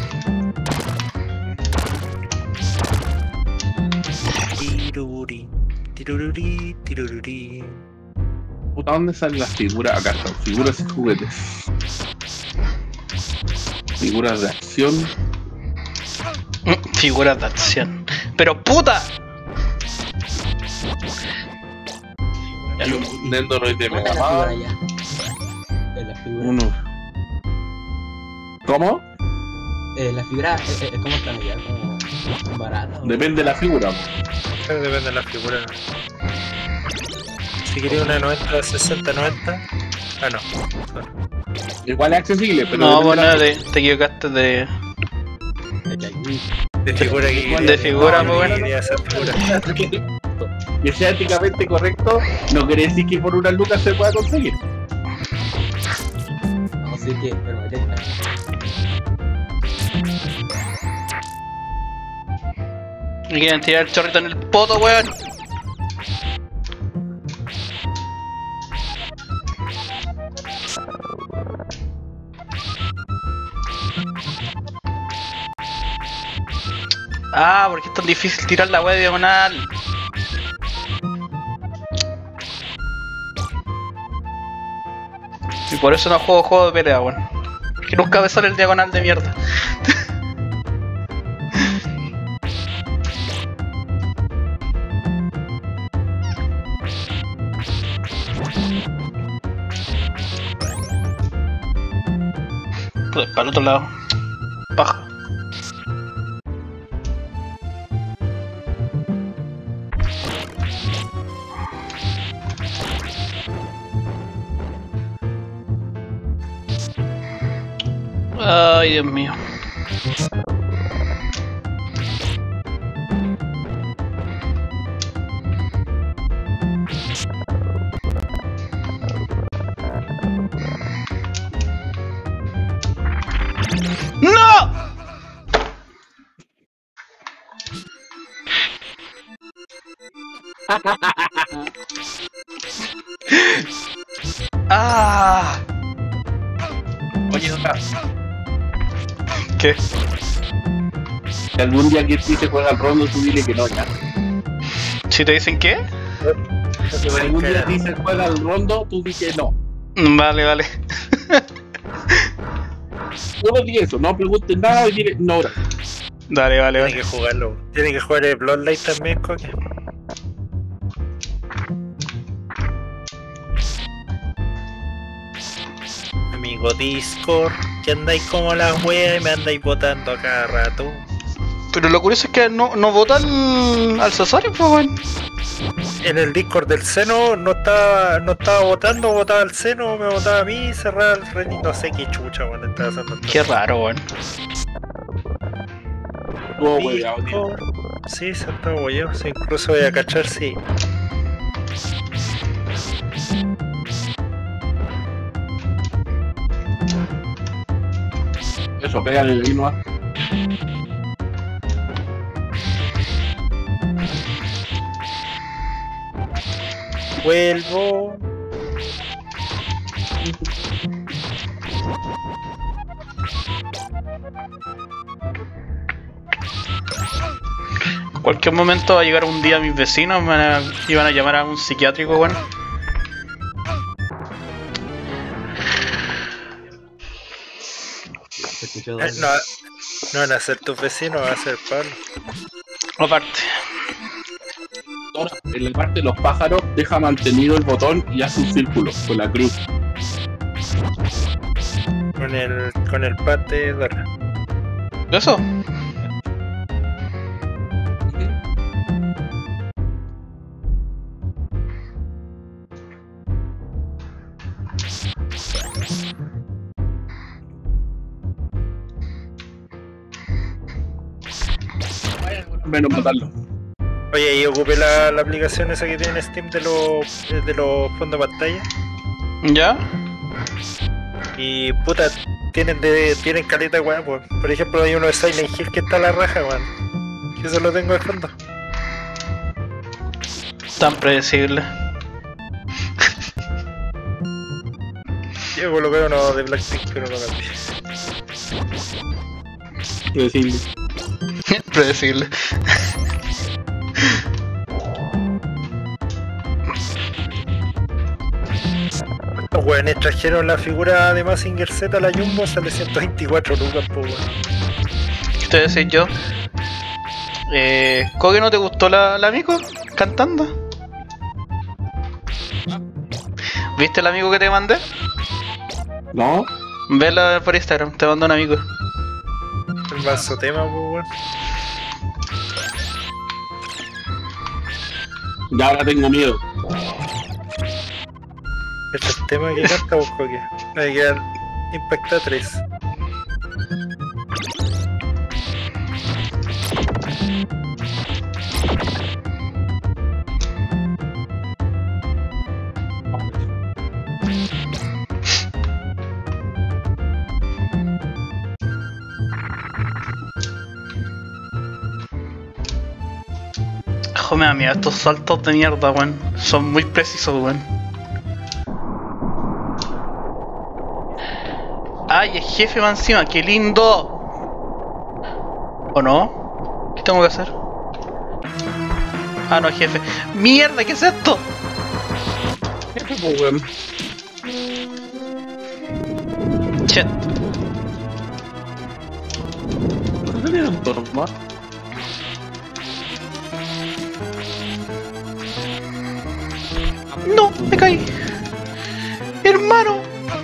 Tirururi. Puta, ¿dónde salen las figuras? Acá están, figuras y juguetes. Figuras de acción. Figuras de acción. ¡Pero puta! Hay un Nintendo de ¿Cómo Mega está la Man. figura ya? La figura. Uno. ¿Cómo? La figura, ¿cómo están allá? ¿Como barata? Depende de la figura. Depende de la figura. Si quería una 90, 60, 90. Ah, no. Igual es accesible, pero No, depende bueno, de la- te equivocaste de... De figura que De quería. figura, no, pues, bueno. quería esa figura. que sea éticamente correcto, no quiere decir que por una lucas se pueda conseguir. No sé qué, pero me tengo. Me quieren tirar el chorrito en el poto, weón. Ah, porque es tan difícil tirar la wea diagonal. Y por eso no juego juego de pelea, weón. Que nunca me sale el diagonal de mierda. Pues, para el otro lado. Paja. Ay, Dios mío. ¡No! ¡Ah! Oye, Doca, ¿Qué? si algún día que sí se juega al rondo, tú dile que no, ya. ¿Si te dicen qué? Si algún día sí se juega al rondo, tú di que no. Vale, vale. Solo di eso, no preguntes nada y dile no. Dale, vale, Tiene vale. que jugarlo. Tiene que jugar el Bloodlight también, coño. Amigo Discord, que andáis como las weas y me andáis botando a cada rato. Pero lo curioso es que no vota al Cesario, pues, weón. en el Discord del seno no estaba votando, votaba al seno, me votaba a mí, cerraba el Reddit, no sé qué chucha, weón, estaba haciendo. Qué raro, weón. Estuvo hueveado, tío. Sí, se está hueveado, sí, incluso voy a cachar, sí. Eso, pégale el himno. Vuelvo. En cualquier momento va a llegar un día mis vecinos, iban a llamar a un psiquiátrico, weón. Se escuchó No, no van a ser tus vecinos, va a ser Pablo. Aparte. Ahora, en la parte de los pájaros, deja mantenido el botón y hace un círculo con la cruz. Con el pad de Dora. ¿Eso? Menos matarlo. Oye, y ocupé la aplicación esa que tiene Steam de los fondos de pantalla. ¿Ya? Y puta, tienen caleta de weá, pues. Por ejemplo, hay uno de Silent Hill que está a la raja, weón. Que eso lo tengo de fondo. Tan predecible. Yo coloqué uno de Blackpink, pero no cambié. Quiero decirle. Predecible. Los weones trajeron la figura de Mazinger Z a la Jumbo, sale 124 lucas, po, weón. ¿Qué te voy a decir yo? ¿Koge no te gustó la amigo cantando? ¿Viste el amigo que te mandé? No, Vela por Instagram, te mandó un amigo. El manso tema, po, weón. ya ahora tengo miedo. Este es el tema que canta, vos, Koke. Hay que dar Impacta 3. Ojo, me da miedo estos saltos de mierda, weón. Son muy precisos, weón. ¡Ay, es jefe más encima! ¡Qué lindo! ¿O no? ¿Qué tengo que hacer? Ah, no, jefe. ¡Mierda! ¿Qué es esto? Pues, weón. Chet. ¿No salieron todos más? ¡No! ¡Me caí! ¡Hermano!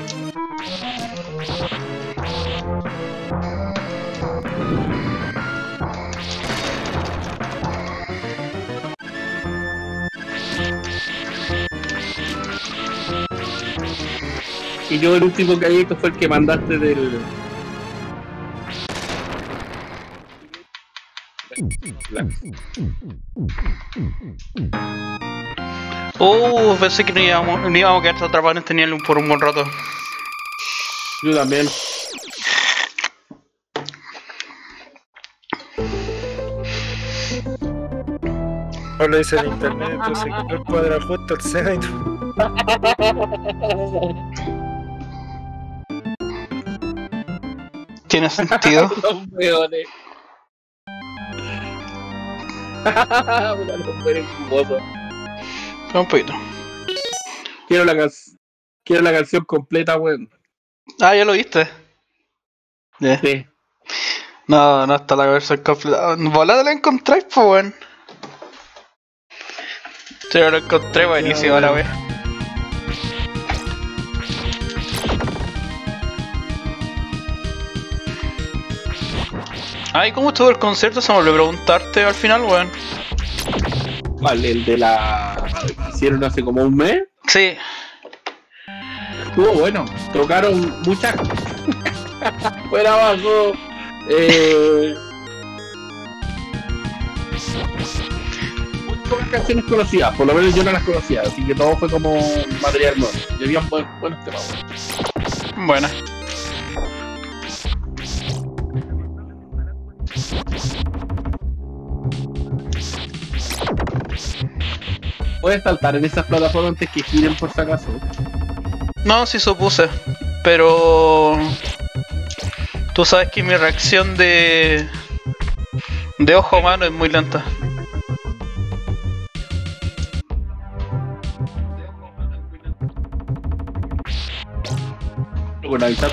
Y yo el último que hay fue el que mandaste del... Pensé que no íbamos a quedar atrapados en este nivel por un buen rato. Yo también. Pablo dice en internet, entonces el cuadra justo el seno y tú. ¿Tiene sentido? Los weones. Una locura hermosa. Un poquito. Quiero la canción completa, weón. Ah, ya lo viste. Yeah. Sí. No está la versión completa. Volada la encontráis, pues, weón. Sí, lo encontré, buenísimo la wea. Ay, ¿cómo estuvo el concierto? Se me olvidó preguntarte al final, weón. ¿Cuál? El de la... que hicieron hace como un mes. Sí. Estuvo bueno. Tocaron muchas... fuera abajo. Muy pocas canciones conocidas. Por lo menos yo no las conocía. Así que todo fue como material nuevo. Y habían buenos temas. Bueno. Puedes saltar en esas plataformas antes que giren por si acaso. No, sí supuse. Pero... tú sabes que mi reacción de ojo a mano es muy lenta. Con avisar.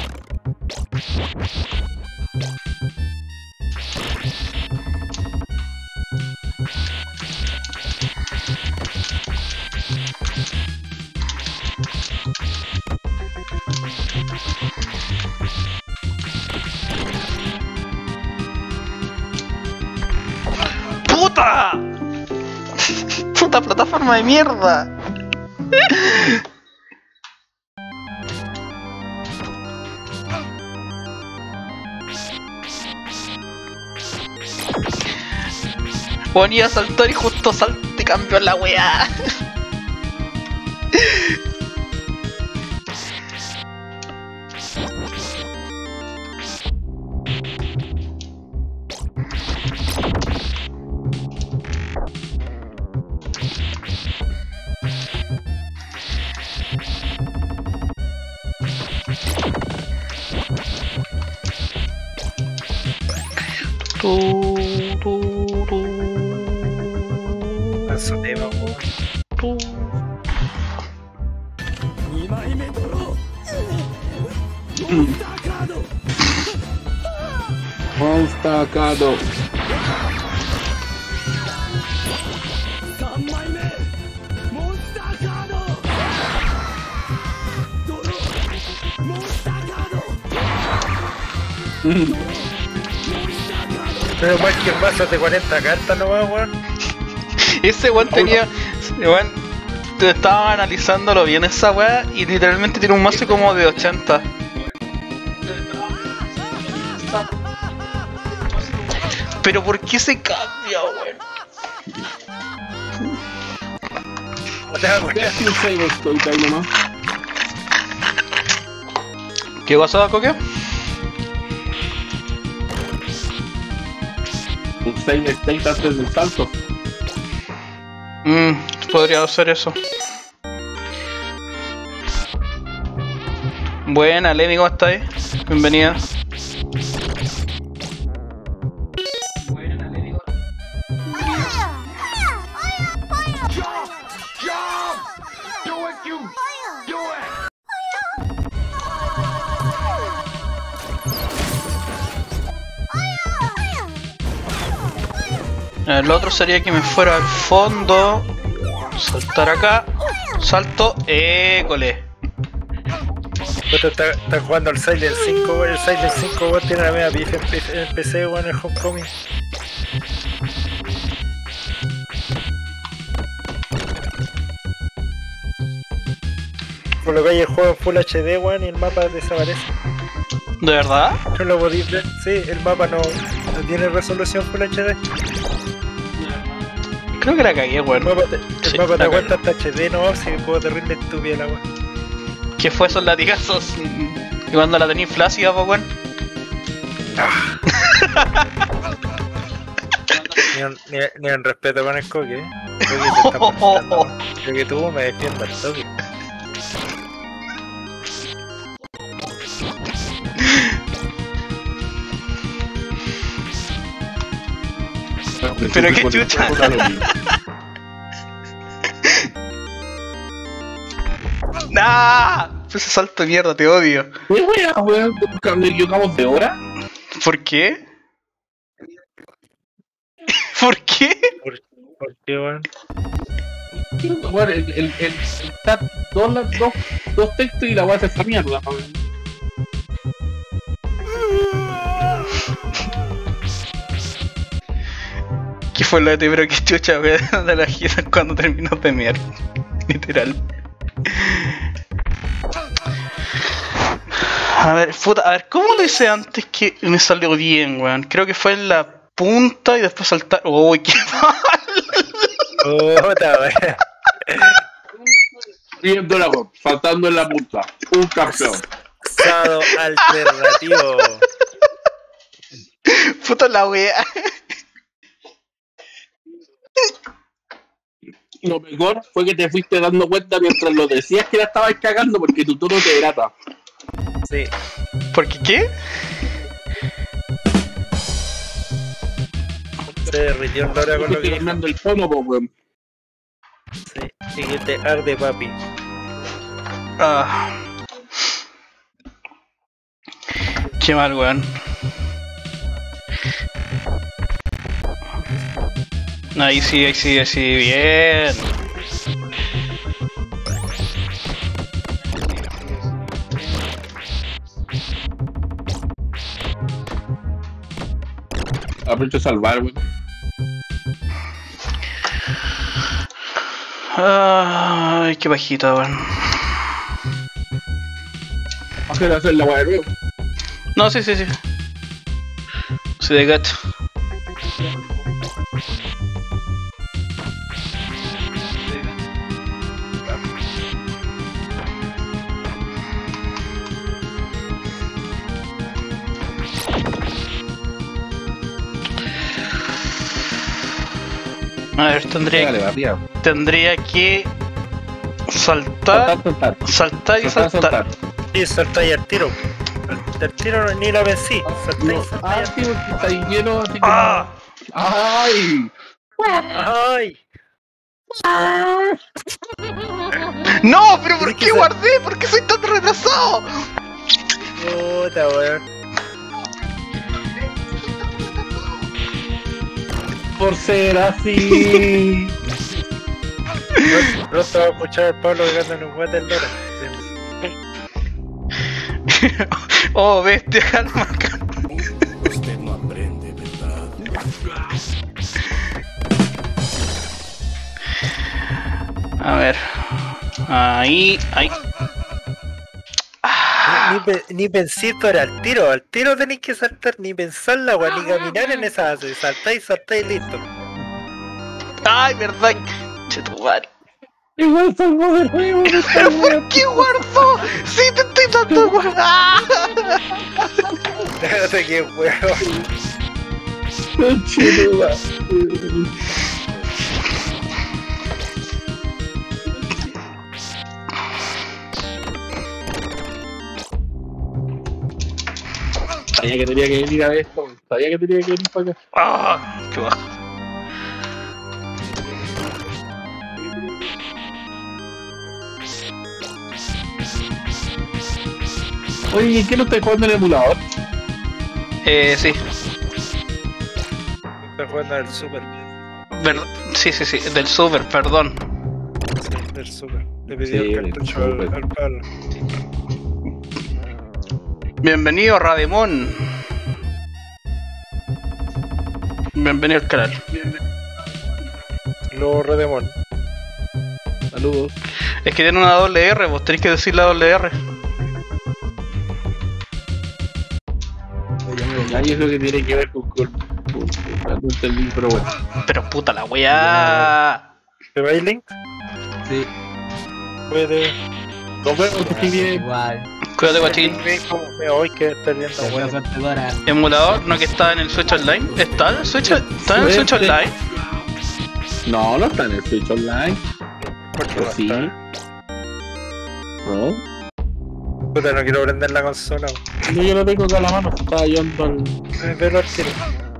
¡Puta! ¡Puta plataforma de mierda! Ponía a saltar y justo salté y cambió la weá. Eso tema, weón. Monster Cado. Pero más que mazos de 40 cartas nomás, weón. Ese weón tenía... weón, estaba analizándolo bien esa weá y literalmente tiene un mazo como de 80. Pero ¿por qué se cambia, weón? Voy a hacer un save estoy ahí nomás. ¿Qué pasó, Coque? Un save state antes del salto. Podría hacer eso. Buena, Lemmy, ¿cómo estáis? Bienvenida. Lo otro sería que me fuera al fondo, saltar acá, salto, école. Otro está jugando al Silent 5, weón. El Silent 5, weón, tiene la media pif en PC, weón, en el Homecoming. Por lo que hay el juego en Full HD, weón, y el mapa desaparece. ¿De verdad? ¿No lo podéis ver? Sí, el mapa no tiene resolución Full HD. Creo que la cagué, El weón. mapa Sí, te la aguanta hasta HD, no, si el juego terrible estúpido la weón. ¿Qué fue esos latigazos? Y cuando la tenéis flácida, po, weón. Ni en respeto con el Coque, ¿eh? Coque te está molestando, weón. Creo que tú me defiendas al toque. Pero qué chucha. ¡Nah! Ese salto de mierda, te odio. ¿Qué wea, weón? ¿Me equivocamos de hora? ¿Por qué? ¿Por qué? ¿Por qué, weón? Weón, está dos textos y la wea se esta mierda, weón. ¿Qué Fue lo de pero que chucha, weón, de la gira cuando terminó de mirar. Literal. A ver, puta, a ver, ¿cómo lo hice antes que me salió bien, weón? Creo que fue en la punta y después saltar. Uy, qué mal. Puta, weón. $10, faltando en la punta. Un campeón. Sado alternativo. Puta la wea. Lo mejor fue que te fuiste dando cuenta mientras lo decías que la estabas cagando porque tu tono te grata. Sí. ¿Por qué qué? Se derritió el Lora con lo Estoy que dijo. cambiando el tono, po, weón. Sí. Y que te arde, papi. Ah. Qué mal, weón. Ahí sí, bien. Aprovecho a salvar, weón. Ay, qué bajita, weón. Hacer la weá de nuevo. No, sí. Sí, de gato. A ver, Dale, va, tía. tendría que saltar y saltar. Sí, saltáis al tiro. Al tiro ni la vencí. Saltáis, saltáis. Tío, que está ahí lleno, así que... ¡Ah! ¡Ay! ¡Ay! ¡No! ¿Pero por qué guardé? ¿Por qué soy tan retrasado? Puta, weón. Por ser así. Pronto va a escuchar al Pablo pegando en un guate el Lora. Oh, bestia, calma. Usted no aprende, ¿verdad? A ver. Ahí. Ni pensito era al tiro tenéis que saltar, ni pensarla, weón, ni caminar en esa base. Saltáis, listo. Ay, verdad. Chetumar. Igual salvo de nuevo. ¿Pero por qué guardo? Sí, te estoy dando guardar. Déjate que weón. Sabía que tenía que venir a esto. Sabía que tenía que venir para acá. Ah, qué bajo. Oye, ¿en qué no estás jugando en el emulador? Sí. Está jugando al Super. Sí, del Super, perdón. Sí, del Super. Le pidió Sí, el cartucho del Super. al Pablo. Bienvenido, Rademón. Bienvenido al canal. Luego Redemon. Saludos. Es que tiene una doble R, vos tenés que decir la doble R. Ahí es lo que tiene que ver con no entendí, pero bueno. Pero puta la weá. ¿Te va Link? Sí. Puede. Nos vemos, que estés bien. Igual. Cuídate, guachín. Me voy que estar viendo, Buena weón. suerte, Dora. Emulador, no que está en el Switch Online. ¿Está en el Switch? ¿Está en el Switch Online? No, no está en el Switch Online. Porque Pues sí. no No. Puta, no quiero prender la consola, weón. No, yo lo tengo acá a la mano. Estaba yendo al. Velo al tiro.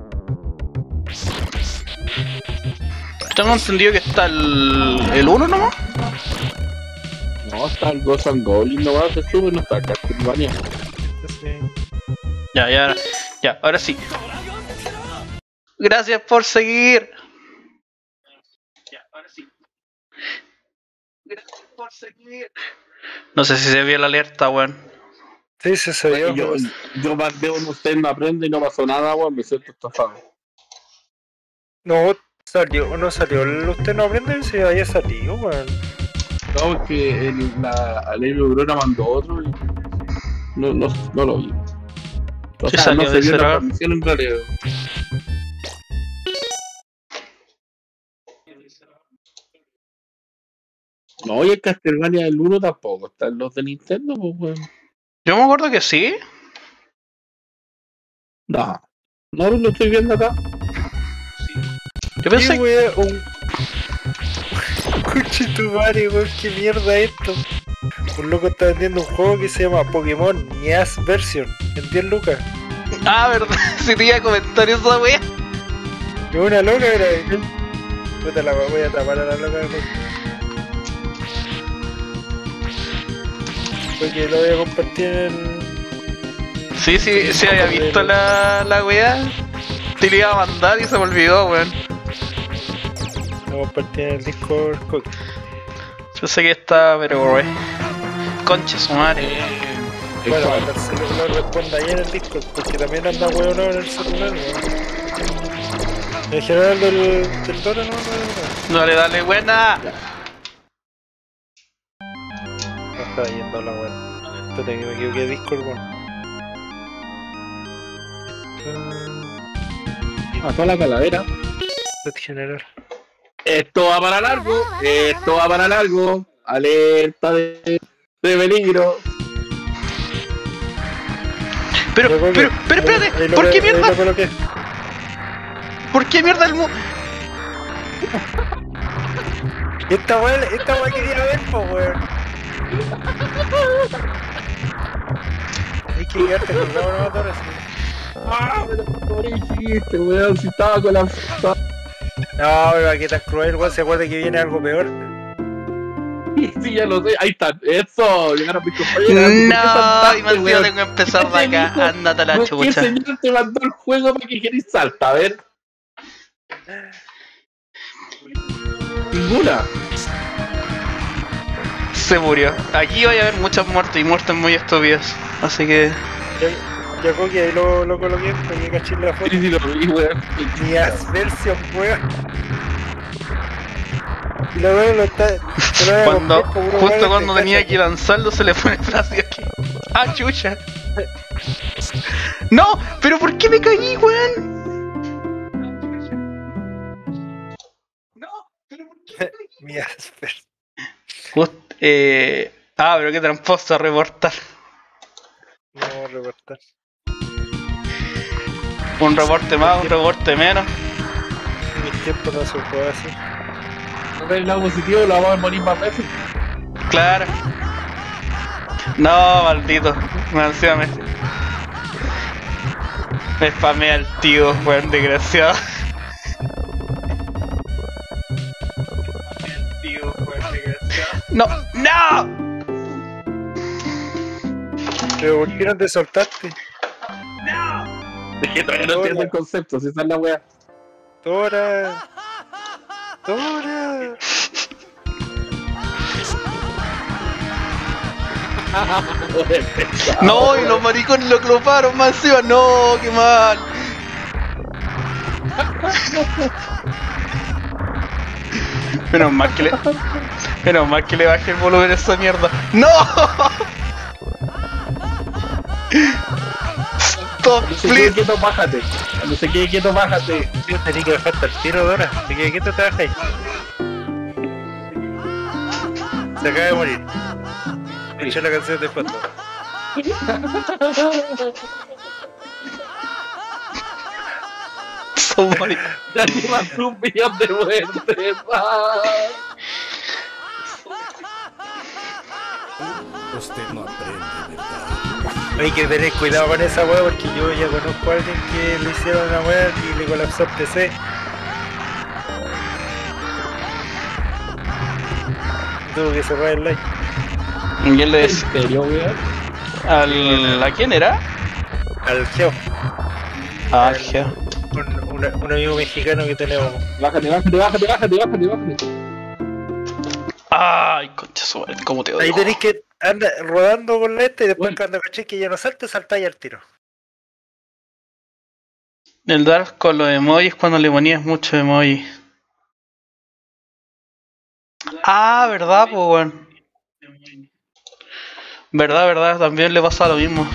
Tengo entendido que está el 1 nomás. No, está el Ghost and Goblin, no va a ser Super, no está el Castlevania. Sí. Ya, ahora sí. Gracias por seguir. No sé si se vio la alerta, weón. Sí, se vio. Yo mandé un usted no aprende y no pasó nada, weón, me siento estafado. No, Salió o no salió, usted no aprende si había salido, weón. No, porque la Alevio Bruna mandó otro y no lo vi. O Sí sea, salió no de se vio la Cerrado. transmisión en realidad. No, y el Castlevania del 1 tampoco. Están los de Nintendo, pues, weón. Yo me acuerdo que sí. No, no lo estoy viendo acá. Yo pensé Sí, weón, Cuche tu madre, weón, qué mierda esto. Un loco está vendiendo un juego que se llama Pokémon NES Version en 10 lucas. Ah, verdad, si te iba a comentar esa wea. Es una loca, era. Puta la voy a tapar a la loca. Porque lo voy a compartir en. Sí, había visto la wea. Te la iba a mandar y se me olvidó, weón. Lo compartí en el Discord. Yo sé que está, pero weón. Concha su madre. Bueno, cuando el celular responda ahí en el Discord, porque también anda weón en el celular, weón. En general del Toro no. Dale, buena. No está yendo la weón. Espérate que me equivoqué de Discord, weón. A toda la calavera. Red general. Esto va para largo. Esto va para largo. Alerta de peligro. Pero espérate, ¿por qué mierda? ¿Por qué mierda el Esta weá quería ver, po, weón. Hay que quedarte colgado en la motora, sí. Ah, pero ¿cómo dijiste, weón? Si estaba colapsado. No, pero aquí tan cruel, weón. Se acuerda que viene algo peor. Sí, ya lo sé. Ahí está. Eso. Llegaron mis compañeros. No, y más tío, tengo que empezar de acá. Ándate a la ¿Qué chucha. señor te mandó el juego para que querés salta? A ver. Ninguna. Se murió. Aquí va a haber muchas muertes y muertes muy estúpidas. Así que. Ya Coqui ahí lo coloqué para que cachis la foto. Sí, lo vi, weón. Ni Asversión, weón. Y la weón lo está. se lo voy a Cuando, comprar, puro justo weón, cuando te tenía cacha. que lanzarlo se le pone frase aquí. ¡Ah, chucha! ¡No! ¿Pero por qué me caí, weón? Mi Asversión. Pero qué tramposo reportar. No, reportar. Un reporte más, un reporte menos. En mis tiempos no se juega así. No ves el lado positivo, lo vamos a morir más veces. Claro. No, maldito. Encima me spamea el tío, weón, desgraciado. No, no. Pero ¿por qué no te soltaste? Es que todavía no entiendo el concepto, si esa es la weá. Tora. No, y los maricones lo cloparon más encima. No, qué mal. Menos mal que le bajé el volumen a esa mierda. ¡No! Stop, No se quede please. quieto, bájate. No se quede quieto, bájate. Tío, tenés que bajarte al tiro, Dora. ¿Te quedas quieto? Te bajáis. Se acaba de morir. Escuché la canción de fondo. Son maricones. Ya llevas 1.000.000 de muertes. Usted no aprende, ¿verdad? Hay que tener cuidado con esa wea porque yo ya conozco a alguien que le hicieron una wea y le colapsó el PC. Tuvo que cerrar el live. ¿Y él le ¿En decía serio, weón? ¿A quién era? Al Geo, Ah, Geo. un amigo mexicano que tenemos. Bájate. Ay, concha su madre, cómo te odio. Ahí tenéis que andar rodando con la esta y después Bueno. cuando caché que ya no salta, saltáis al tiro. El Dark con los emojis cuando le ponías mucho emoji. Ah, verdad, pues weón. Verdad, también le pasa lo mismo.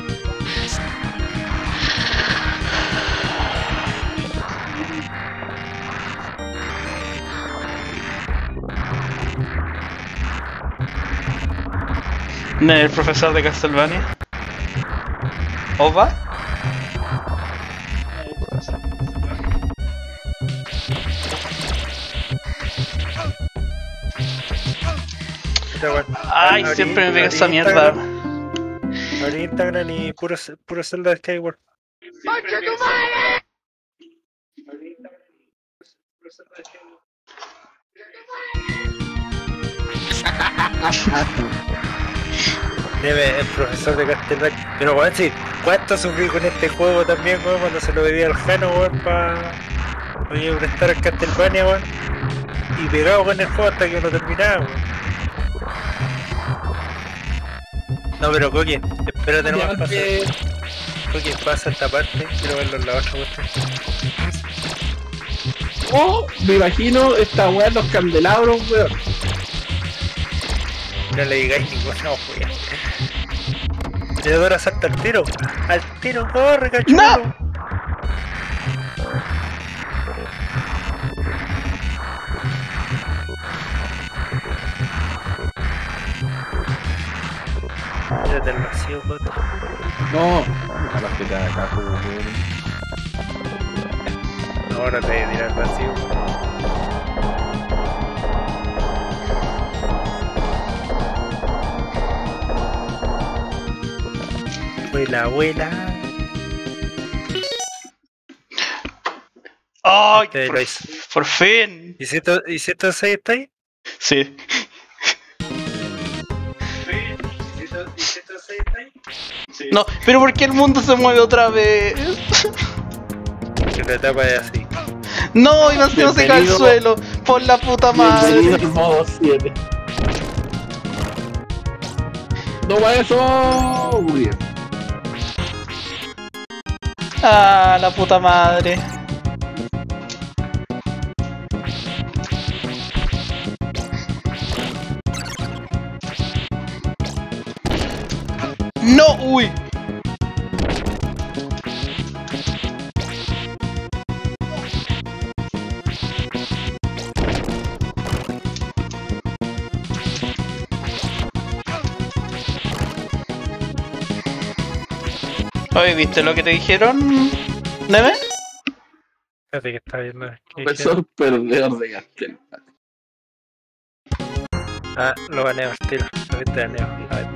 El profesor de Castlevania. ¿Ova? Ay, siempre me pega esa mierda. Abrí Instagram y puro Zelda de Skyward. Debe el profesor de Castlevania. Pero weón, sí, ¿cuánto sufrí con este juego también, weón? Cuando se lo pedía al Jano, weón, para prestar el Castlevania, weón. Y pegado con el juego hasta que lo terminaba, weón. No, pero Coqui, espérate nomás, pasa. Coqui, pasa esta parte, quiero verlo en la otra cuestión. Oh, me imagino esta weá en los candelabros, weón. No le digáis ninguna weón. Teodora salta al tiro, corre, cachulo. ¡No! Tírate al vacío, Coqui. No, aparte de acá, weón. Ahora te voy a tirar al vacío. Abuela. ¡Ay! Te lo hice. Por fin. ¿Y si esto 6 está ahí? Sí. No, pero ¿por qué el mundo se mueve otra vez? Que la etapa es así. No, y no se cae al suelo. Por la puta madre. Bienvenido al modo 7. No va eso, muy bien. Ah, la puta madre. No, uy. Oye, ¿viste lo que te dijeron, Neve? Fíjate que está viendo. Profesor perdedor de Castel. Ah, lo baneo al tiro. Lo viste baneo. A ver,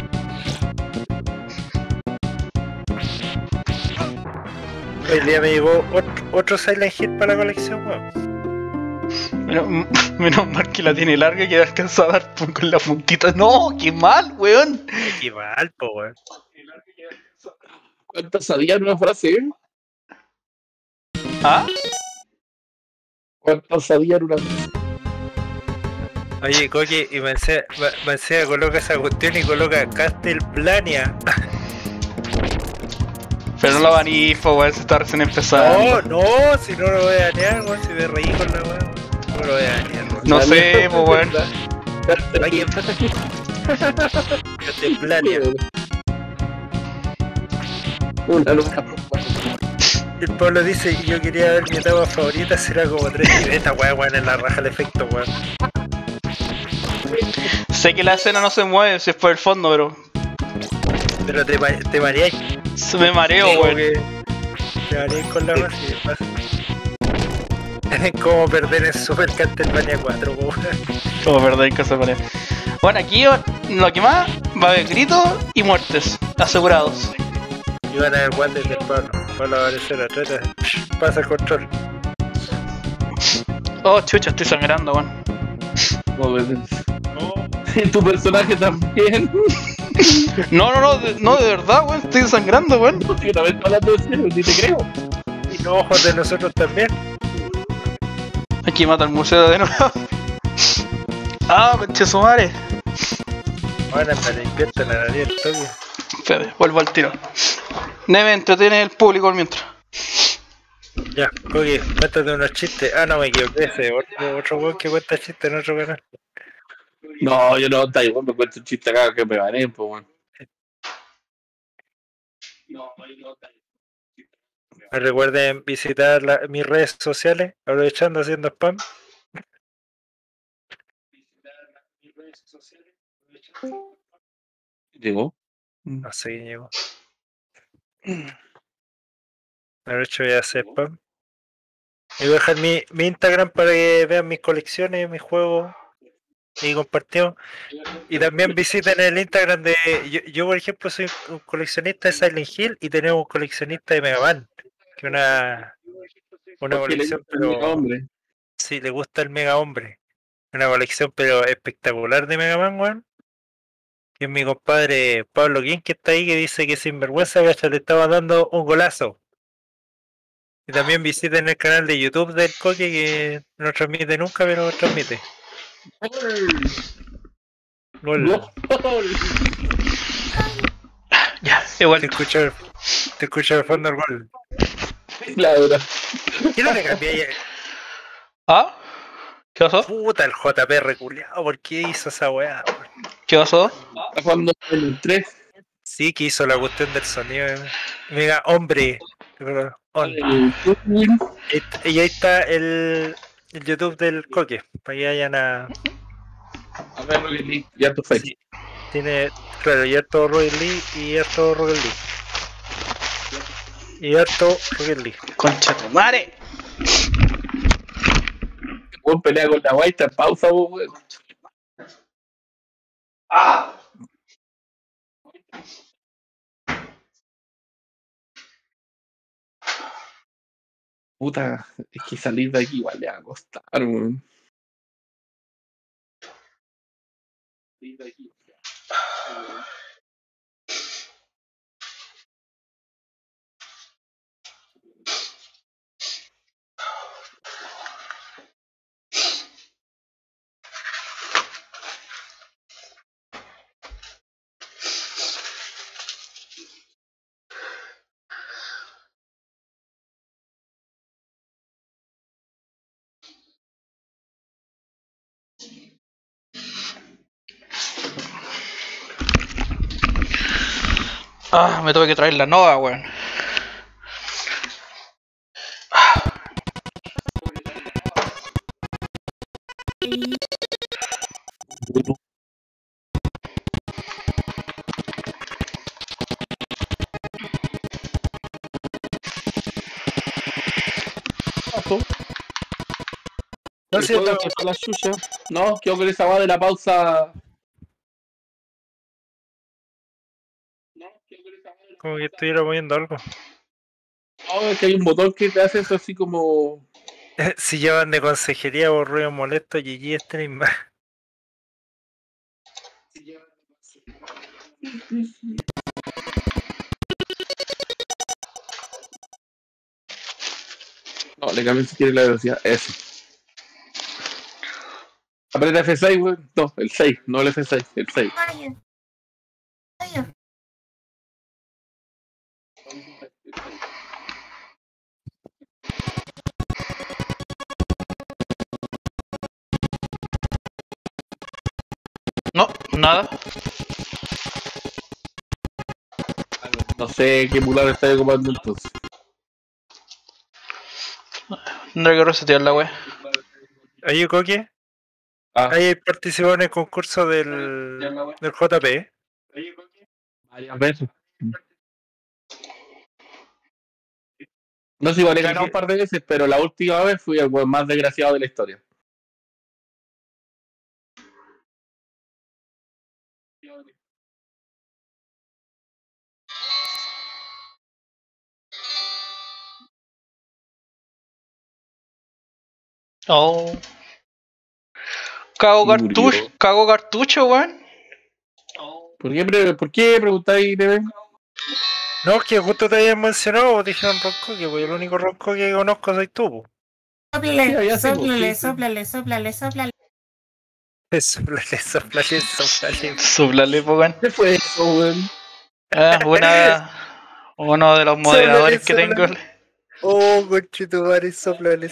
hoy día me llegó otro Silent Hill para la colección, weón. Menos mal que la tiene larga y que alcanza a dar con la puntita. No, qué mal, weón. Qué mal, po, weón. ¿Cuántas sabían una frase? ¿Ah? ¿Cuántas sabían una frase? Oye, Coqui, y Mancea coloca esa cuestión y coloca Castlevania. Pero no lo banifo, weón, se está recién empezando. No, si no lo voy a dañar, weón, si me reí con la weón. No lo voy a dañar, weón. No sé, pues weón. Castlevania. Una luna. El Pablo dice, y yo quería ver mi etapa favorita, será como 3 y esta weón en la raja el efecto, weón. Sé que la escena no se mueve si es por el fondo, Pero te mareáis. se me mareo, weón. Te mareáis con la weón y pasa. Como perder en Super Castlevania 4, weón. Como verdad en casa de manera. Bueno, aquí lo que más va a haber gritos y muertes asegurados. Y van a haber guantes del Pablo. Pablo va a aparecer atrás. Pasa el control. Oh, chucha, estoy sangrando, weón. Tu personaje también. No, de verdad, weón, estoy sangrando, weón. Si una vez hablando de serio, ni te creo. Y los ojos de nosotros también. Aquí mata el museo de nuevo. Ah, conche su madre. Bueno, me limpiaste la nariz, toque. Espérate, vuelvo al tiro. Neve, entretiene el público mientras. Ya, Coqui, cuéntate unos chistes. Ah, no, me equivoqué, ese otro weón que cuenta chistes en otro canal. No, yo no, está igual, me cuento un chiste acá que me gané, pues, weón. Recuerden visitar mis redes sociales, aprovechando haciendo spam. Llegó. No sé quién llegó. Aprovecho voy a hacer spam. Y voy a dejar mi Instagram para que vean mis colecciones, mis juegos y compartido. Y también visiten el Instagram de. Yo, por ejemplo, soy un coleccionista de Silent Hill y tenemos un coleccionista de Mega Man. Que una colección, pero. Hombre. Sí, le gusta el Mega Hombre. Una colección, pero espectacular de Mega Man, weón. Que es mi compadre Pablo King, que está ahí, que dice que sinvergüenza, gacha, le estaba dando un golazo. Y también visiten el canal de YouTube del Coque, que no transmite nunca, pero transmite. Gol. Ya, igual. Te escucho de fondo el gol. La verdad. ¿Qué no le cambié? ¿Ah? ¿Qué pasó? Puta, el JP reculeado, ¿por qué hizo esa weá? ¿Qué pasó? Cuando el 3. Sí, que hizo la cuestión del sonido. Mega hombre. Y ahí está el YouTube del Coque, para que vayan a ver, Rocket League, ya tu fe. Sí, tiene, claro, y harto Rocket League y harto Rocket League. Y harto Rocket League. Concha tu madre. Vos pelea con la guaita en pausa, vos, weón. ¡Ah! Puta, es que salir de aquí igual le va a costar, weón. Salir de aquí. Ah, me tuve que traer la Nova, weón. No, El sí, juego está- que fue la chucha. No, quedó con esa va de la pausa. como que estuviera moviendo algo. No, es que hay un botón que te hace eso así como. Si llevan de consejería por ruido molesto, GG stream. No, le cambié si quiere la velocidad. Eso. Aprieta F6, weón. No, el 6, no el F6, el 6. No, nada. No sé qué emulador está ocupando entonces. Tendré que resetear la wea. Oye, Coque, Ah, ahí participó en el concurso del JP. varias veces. No sé, igual he ganado un par de veces, pero la última vez fui el weón más desgraciado de la historia. Oh. Cago Murió. cartucho, weón. ¿Por qué preguntáis, Bebé? No, que justo te habían mencionado, dijeron Roncoque, porque el único Roncoque que conozco soy tú. Po. Sí, ya sé, Sóplale, sí. sóplale, sóplale, sóplale. Soplale. Sublale, po, weón. ¿Qué fue eso, weón? Ah, uno de los moderadores que tengo. Oh, conchetumare, soplale.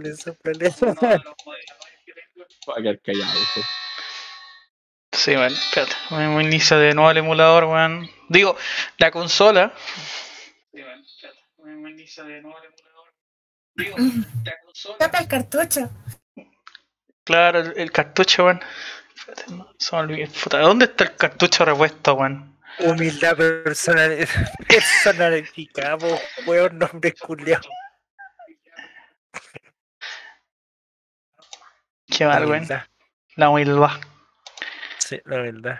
Va a quedar callado eso. Sí, weón, espérate. Me inicia de nuevo el emulador, weón. Digo, la consola. Sí, weón, espérate. Me inicia de nuevo el emulador. Digo, la consola. Tapa el cartucho. Claro, el cartucho, weón. Espérate, no, se me olvidó. Puta, ¿dónde está el cartucho repuesto, weón? Humildad personificada, weón, nombre culiao. Qué mal, weón. La humildad. Sí, la verdad.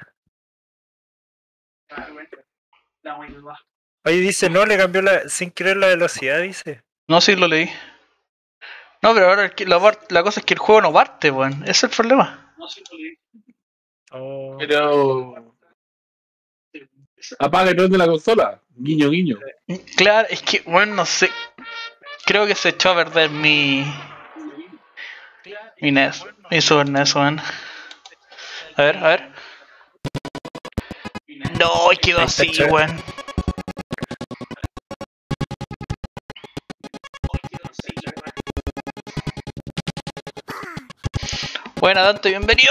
La humildad. Oye, dice, no, le cambió sin querer la velocidad, dice. No, sí lo leí. No, pero ahora la cosa es que el juego no parte, weón. Ese es el problema. No, sí lo leí. Oh. Pero. Apaga el de la consola. Guiño, guiño. Claro, es que, bueno, no sé. Creo que se echó a perder mi NES. Mi Super NES, weón. A ver. No, quedó así, weón. Buena, Dante, bienvenido.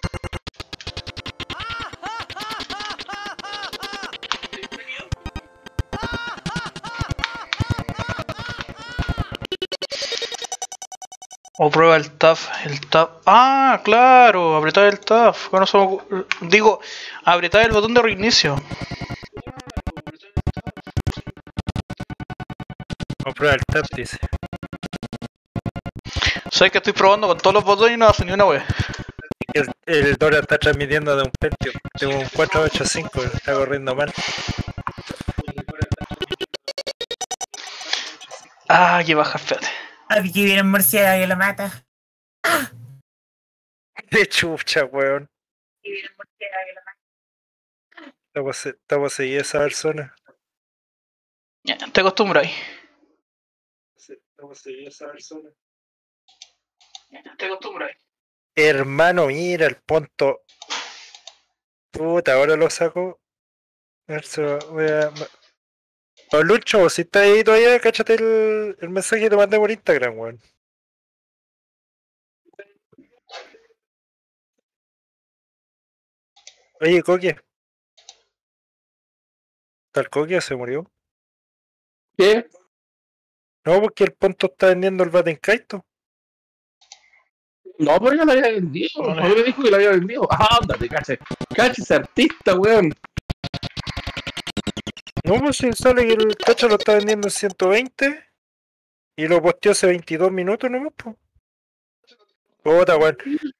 O prueba el tab. Ah, claro, apretar el tab. Bueno, digo, apretar el botón de reinicio. O prueba el tab, dice. Sabes que estoy probando con todos los botones y no hace ni una wea. El Dora está transmitiendo de un Pentium, de un 485, está corriendo mal. Ah, que baja, espérate. Aquí viene un murciélago y lo mata. De chucha, weón. Está poseída esa persona. Ya, te acostumbras ahí. Está poseída esa persona. Ya, te acostumbras ahí. Hermano, mira el punto. Puta, ahora lo saco. A ver si voy a... Lucho, si estás ahí todavía, cáchate el mensaje que te mandé por Instagram, weón. Oye, Coque. ¿Está el Coque o se murió? ¿Qué? No, porque el punto está vendiendo el Batenkaito. No, pero ya lo había vendido. No me dijo que lo había vendido. Ah, ándate, cacha. Cacha ese artista, weón. No, pues si sale que el cacho lo está vendiendo en 120 y lo posteó hace 22 minutos nomás, pues. Puta, weón.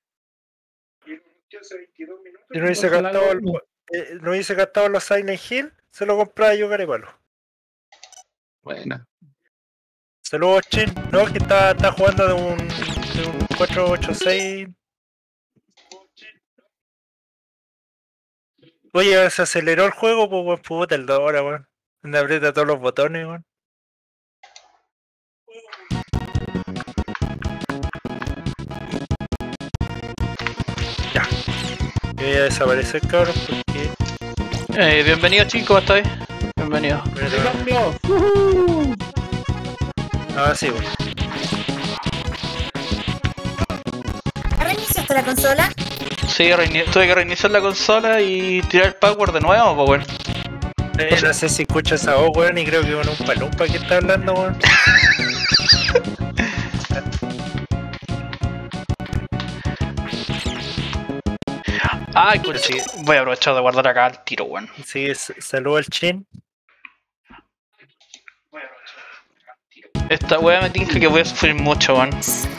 Y no hice gastado los Silent Hill, se lo compraba yo carepalo. Buena. Saludos, Chin. No, que está jugando de un 486. Oye, se aceleró el juego, pues weón, puta el Dora, weón. Donde aprieta todos los botones, weón. Ya. Yo voy a desaparecer, cabrón, porque... Bienvenido, chicos, ¿cómo estáis? Bienvenido. Ahora sí, weón. ¿Reiniciaste la consola? Sí, tuve que reiniciar la consola y tirar el password de nuevo, pues bueno. No sé si escuchas esa voz, weón, y creo que con un palumpa que está hablando, weón. Ay, coche, voy a aprovechar de guardar acá el tiro, weón. Sí, saludo al Chin. Esta weá me tinca que voy a sufrir mucho, weón.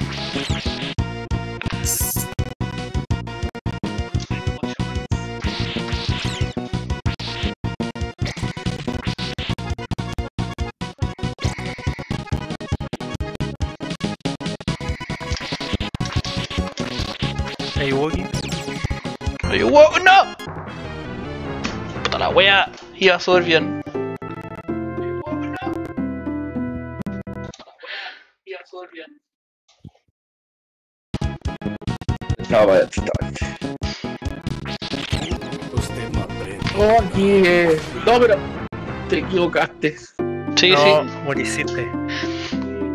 Hey, Wookie. Oye, wow, no. Puta la wea, iba súper bien. No, vaya, Usted no aprende. Oye, no, pero te equivocaste. Sí, No, sí. moriciste.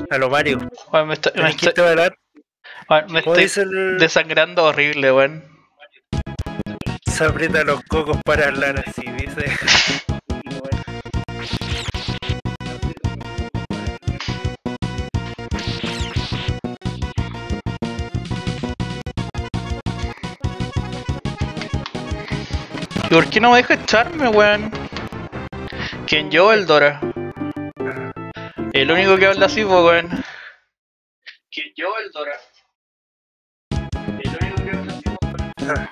A lo Mario. Weón, me estoy, Tenés que irte a bailar. weón, me ¿Cómo estoy dice el...? desangrando horrible, weón. Se aprieta los cocos para hablar así, dice. ¿Y por qué no me deja echarme, weón? ¿Quién yo o el Dora? El único que habla así, pues, weón. ¿Quién yo o el Dora? El único que habla así, pues, weón.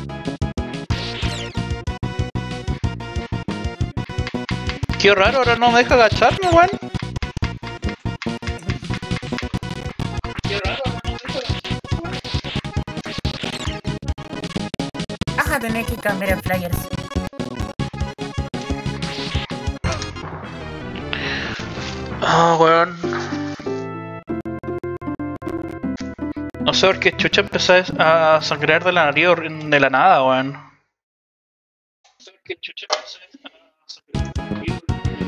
Qué raro, ahora no me deja agacharme, weón. Qué raro, ahora no me deja agacharme, weón. Vas a tener que cambiar el flyers. Ah, weón. No sé por qué chucha empezó a sangrar de la nariz de la nada, weón. No sé por qué chucha empezó a sangrar de la nariz.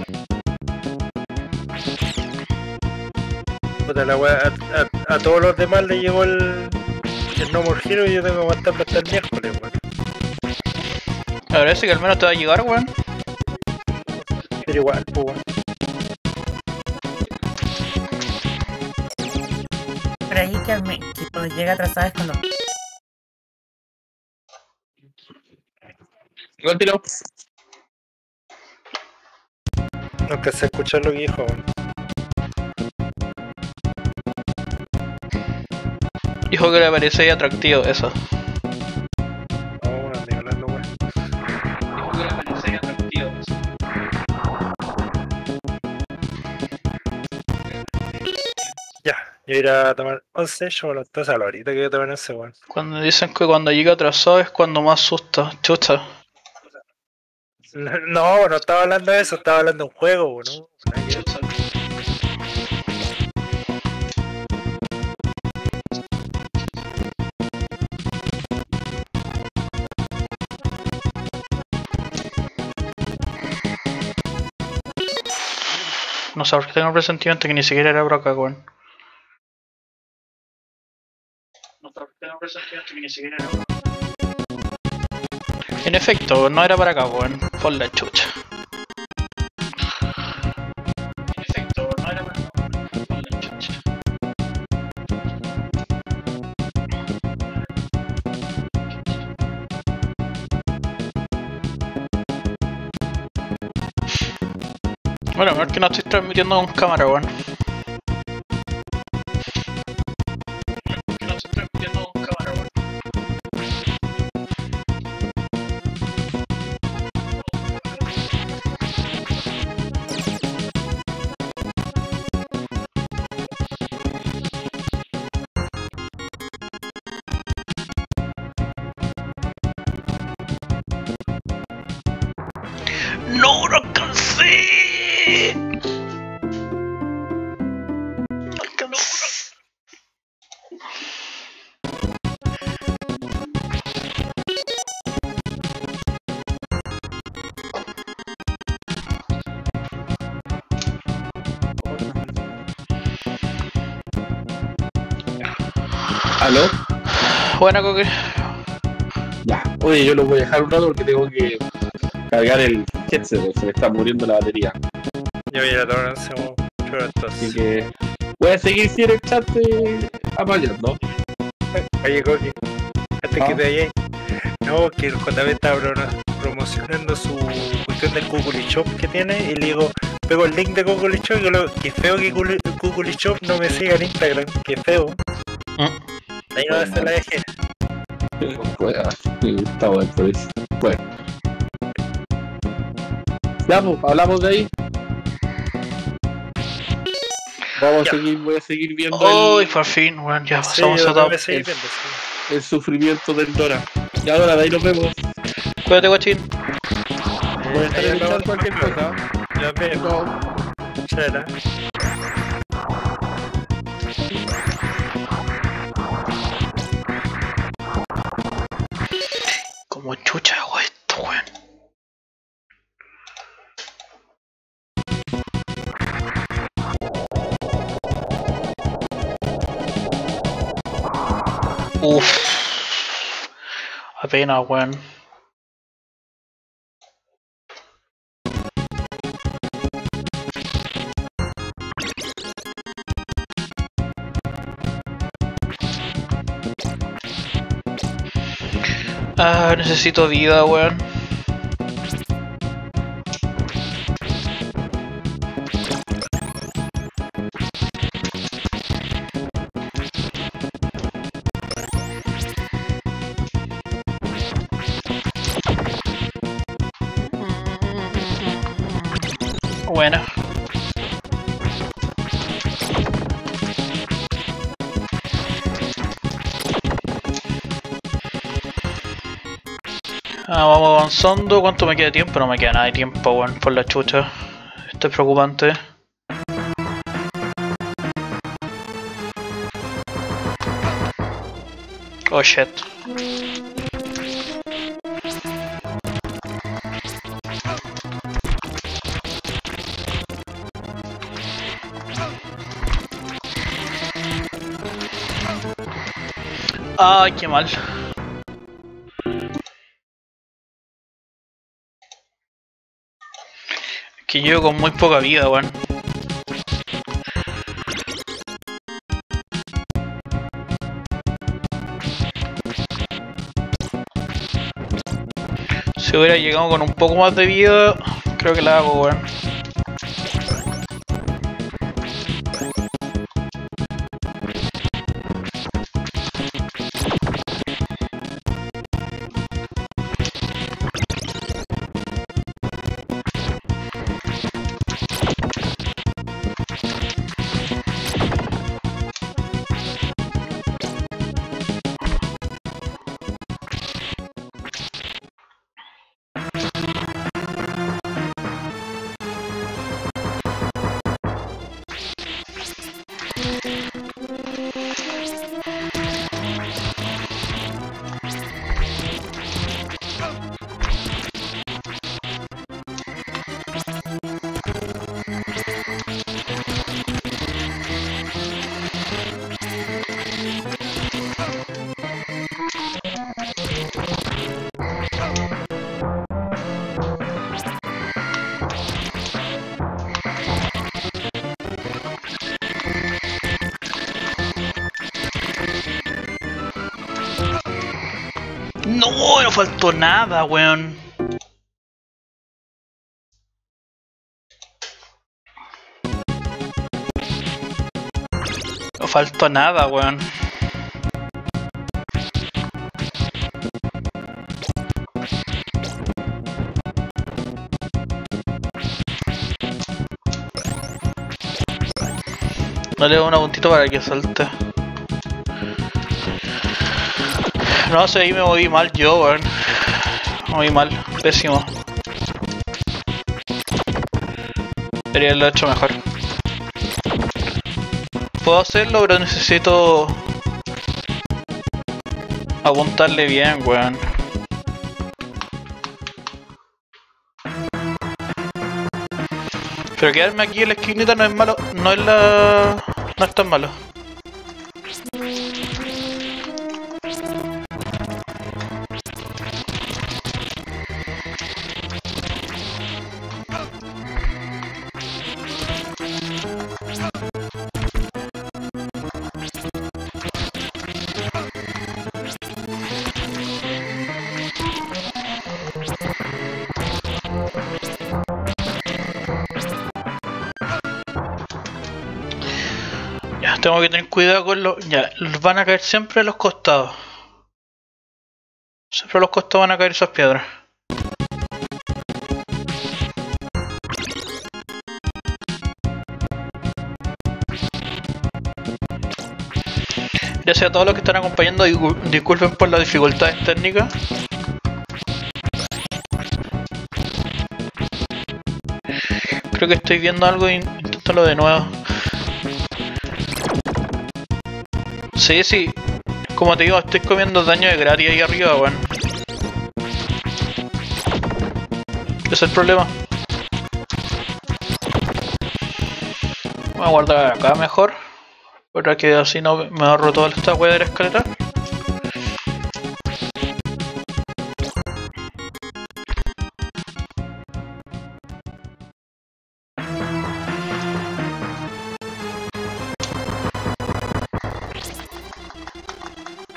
Puta la wea, a todos los demás le llegó el No More Hero y yo tengo que aguantarme hasta el miércoles, weón. Me parece que al menos te va a llegar, weón. Pero igual, pues weón. Pero ahí que cuando llega atrasado es cuando... Igual tiro. No alcancé a escuchar lo que dijo, weón. Dijo que le parecía atractivo eso. No, weón, estoy hablando, weón. Dijo que le parecía atractivo eso. Ya, yo iré a tomar 11, yo me lo estoy a la horita que voy a tomar 11, weón. Cuando dicen que cuando llega atrasado es cuando más asusta. Chucha. No, no estaba hablando de eso, estaba hablando de un juego, weón. Chucha. No sé por qué tengo el presentimiento que ni siquiera era por acá, weón. No sé por qué tengo el presentimiento que ni siquiera era por acá. En efecto, no era para acá, weón. Por la chucha. En efecto, no era para acá, weón. Por la chucha. Bueno, mejor que no estoy transmitiendo con cámara, weón. Que no estoy transmitiendo con cámara, weón. ¡No lo alcancé! No alcancé. ¿Aló? Buena, Coque. Ya. Oye, yo lo voy a dejar un rato porque tengo que cargar el headset, se me está muriendo la batería. Yo voy a ir a tomar 11, weón. Pero Así entonces. que voy a seguir si en el chat apoyando. Oye, Coqui, antes Ah. que te vayas, no, que el JB está promocionando su cuestión del Kukuli Shop que tiene y le digo, pego el link de Kukuli Shop y yo lo, que feo que Kukuli Shop no me siga en Instagram, que feo. Ahí no se la dejé. Pues, está bueno, por eso. Bueno. Ya, pues, hablamos de ahí. Vamos Ya. a seguir, voy a seguir viendo ¡Uy, por fin, weón! Ya Sí, pasamos yo a top. me seguí viendo, sí. el sufrimiento del Dora. Y ahora de ahí nos vemos. Cuídate, guachín. Voy a estar Ahí en el hablamos chat cualquier después. cosa. Nos vemos. Chao. Chara. Como chucha hago esto, weón. Uff. Apenas, weón. Ah, necesito vida, weón. Bueno. Vamos avanzando. ¿Cuánto me queda de tiempo? No me queda nada de tiempo, weón, por la chucha. Esto es preocupante. Oh shit. Ay, qué mal. Que llevo con muy poca vida, weón. Si hubiera llegado con un poco más de vida, creo que la hago, weón. No, no faltó nada, weón. No faltó nada, weón. Dale una puntito para que salte. No sé, ahí me moví mal yo, weón. Me moví mal, pésimo. Debería haberlo hecho mejor. Puedo hacerlo, pero necesito apuntarle bien, weón. Pero quedarme aquí en la esquinita no es malo, no es tan malo. Tengo que tener cuidado con los... Ya, van a caer siempre a los costados. Siempre a los costados van a caer esas piedras. Gracias a todos los que están acompañando, disculpen por las dificultades técnicas. Creo que estoy viendo algo e inténtalo de nuevo. Sí, sí, como te digo, estoy comiendo daño de gratis ahí arriba, weón. Ese es el problema. Voy a guardar acá mejor, para que así no me ahorro toda esta wea de la escalera.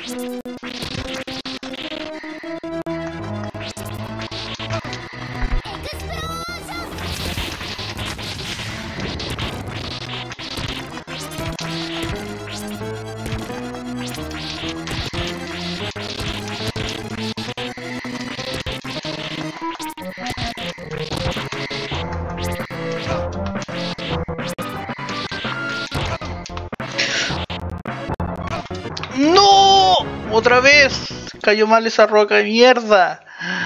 ¡No! ¡Otra vez! Cayó mal esa roca de mierda.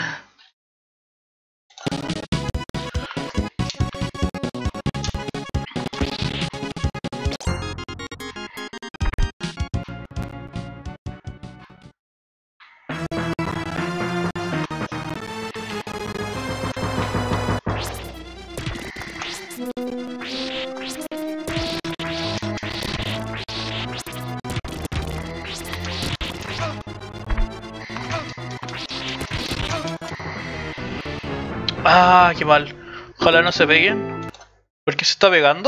Ah, qué mal. Ojalá no se peguen. ¿Por qué se está pegando?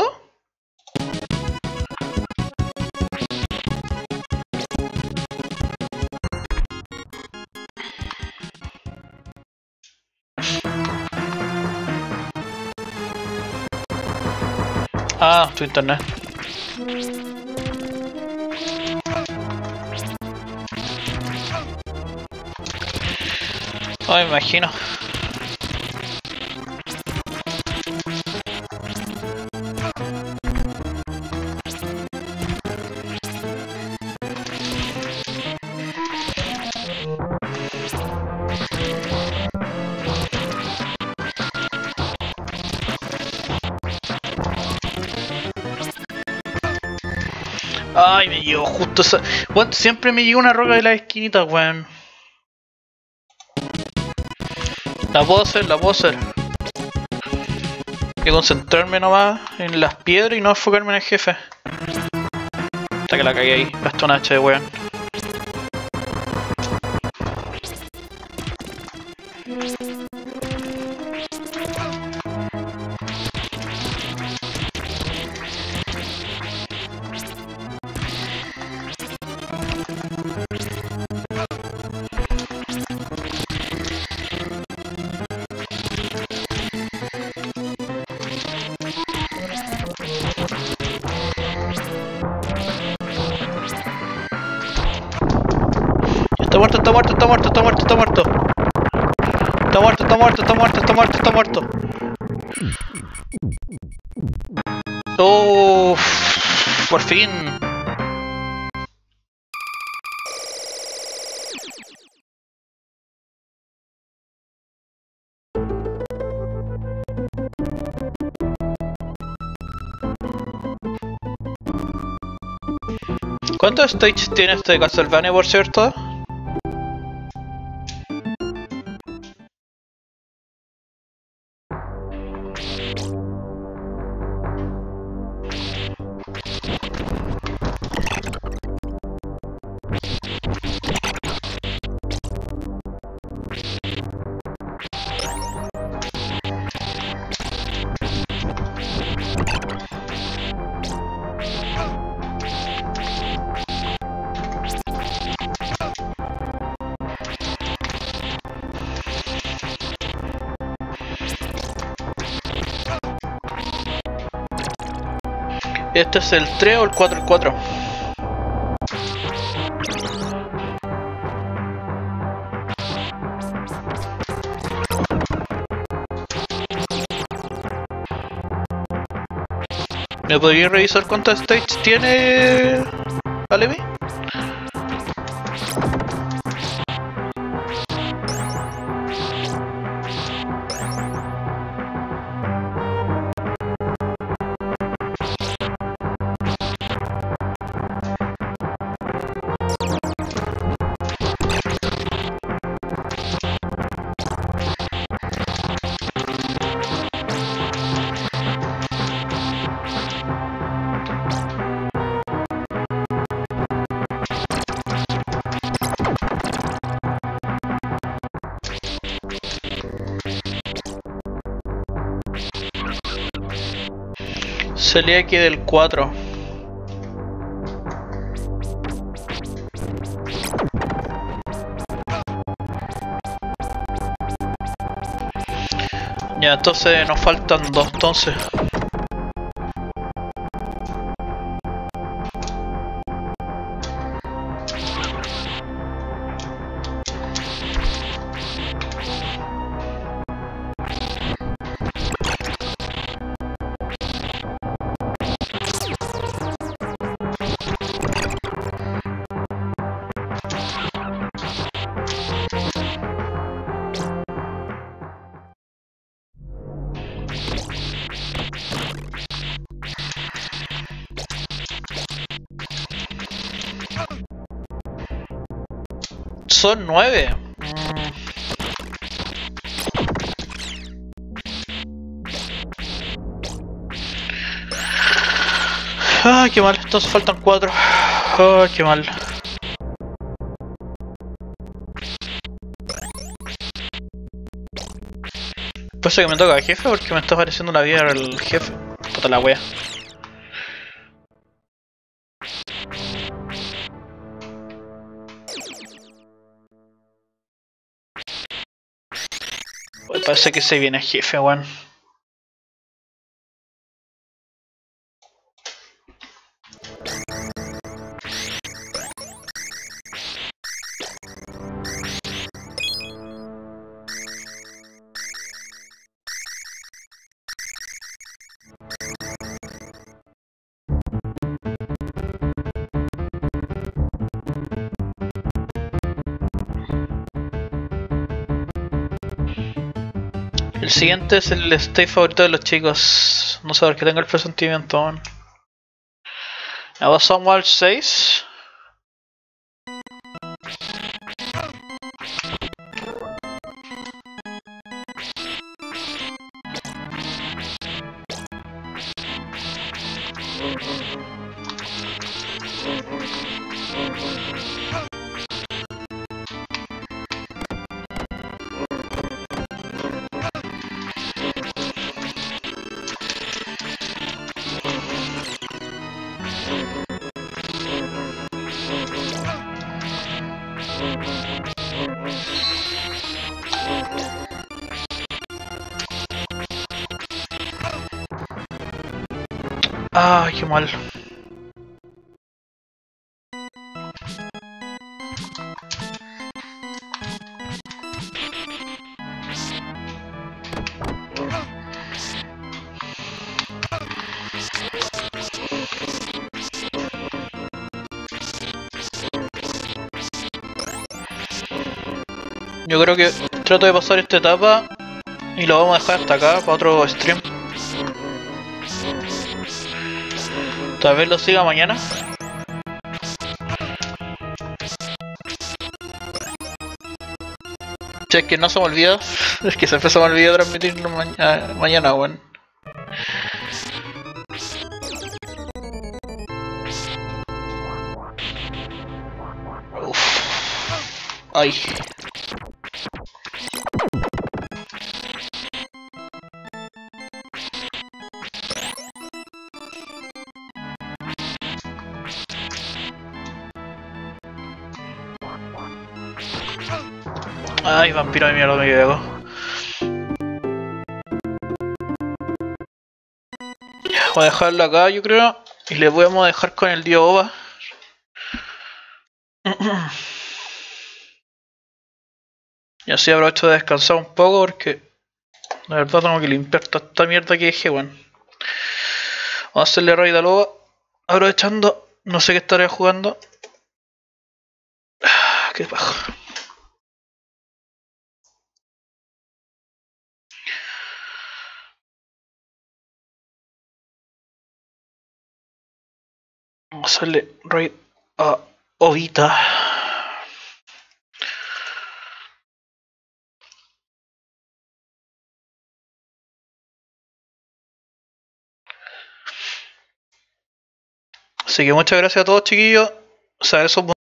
Ah, tu internet. Oh, me imagino. Ay, me llegó justo esa... Bueno, siempre me llegó una roca de la esquinita, weón. La puedo hacer, la puedo hacer. Hay que concentrarme nomás en las piedras y no enfocarme en el jefe. Hasta que la cagué ahí, gasté una hacha de weón. Está muerto, está muerto, está muerto, está muerto, está muerto. Está muerto, está muerto, está muerto, está muerto, está muerto. Oh, por fin. ¿Cuántos stages tiene este Castlevania, por cierto? ¿Este es el 3 o el 4? El 4. ¿Me podría revisar cuántos stages tiene Alevi? Salí aquí del 4. Ya, entonces nos faltan 2 entonces. Son 9. Ah, qué mal. Entonces faltan 4. Ah, qué mal. Pasa que me toca jefe porque me está apareciendo una vida el jefe. Puta la wea. Parece que se viene jefe, weón. El siguiente es el stage favorito de los chicos. No sé por qué tengo el presentimiento aún. Avanzamos al 6. Ah, qué mal. Yo creo que trato de pasar esta etapa y lo vamos a dejar hasta acá para otro stream. Tal vez lo siga mañana. Si es que no se me olvida, es que siempre se me olvida transmitirlo mañana, weón. Uff. Ay. Ay, vampiro de mierda me llegó. Voy a dejarlo acá, yo creo. Y le podemos dejar con el Dio Ova. Y así aprovecho de descansar un poco porque la verdad tengo que limpiar toda esta mierda que dejé, weón. Vamos a hacerle raid a Loba. Aprovechando, no sé qué estaré jugando. Qué paja. Vamos a hacerle raid a Ovita. Así que muchas gracias a todos, chiquillos. O sea, eso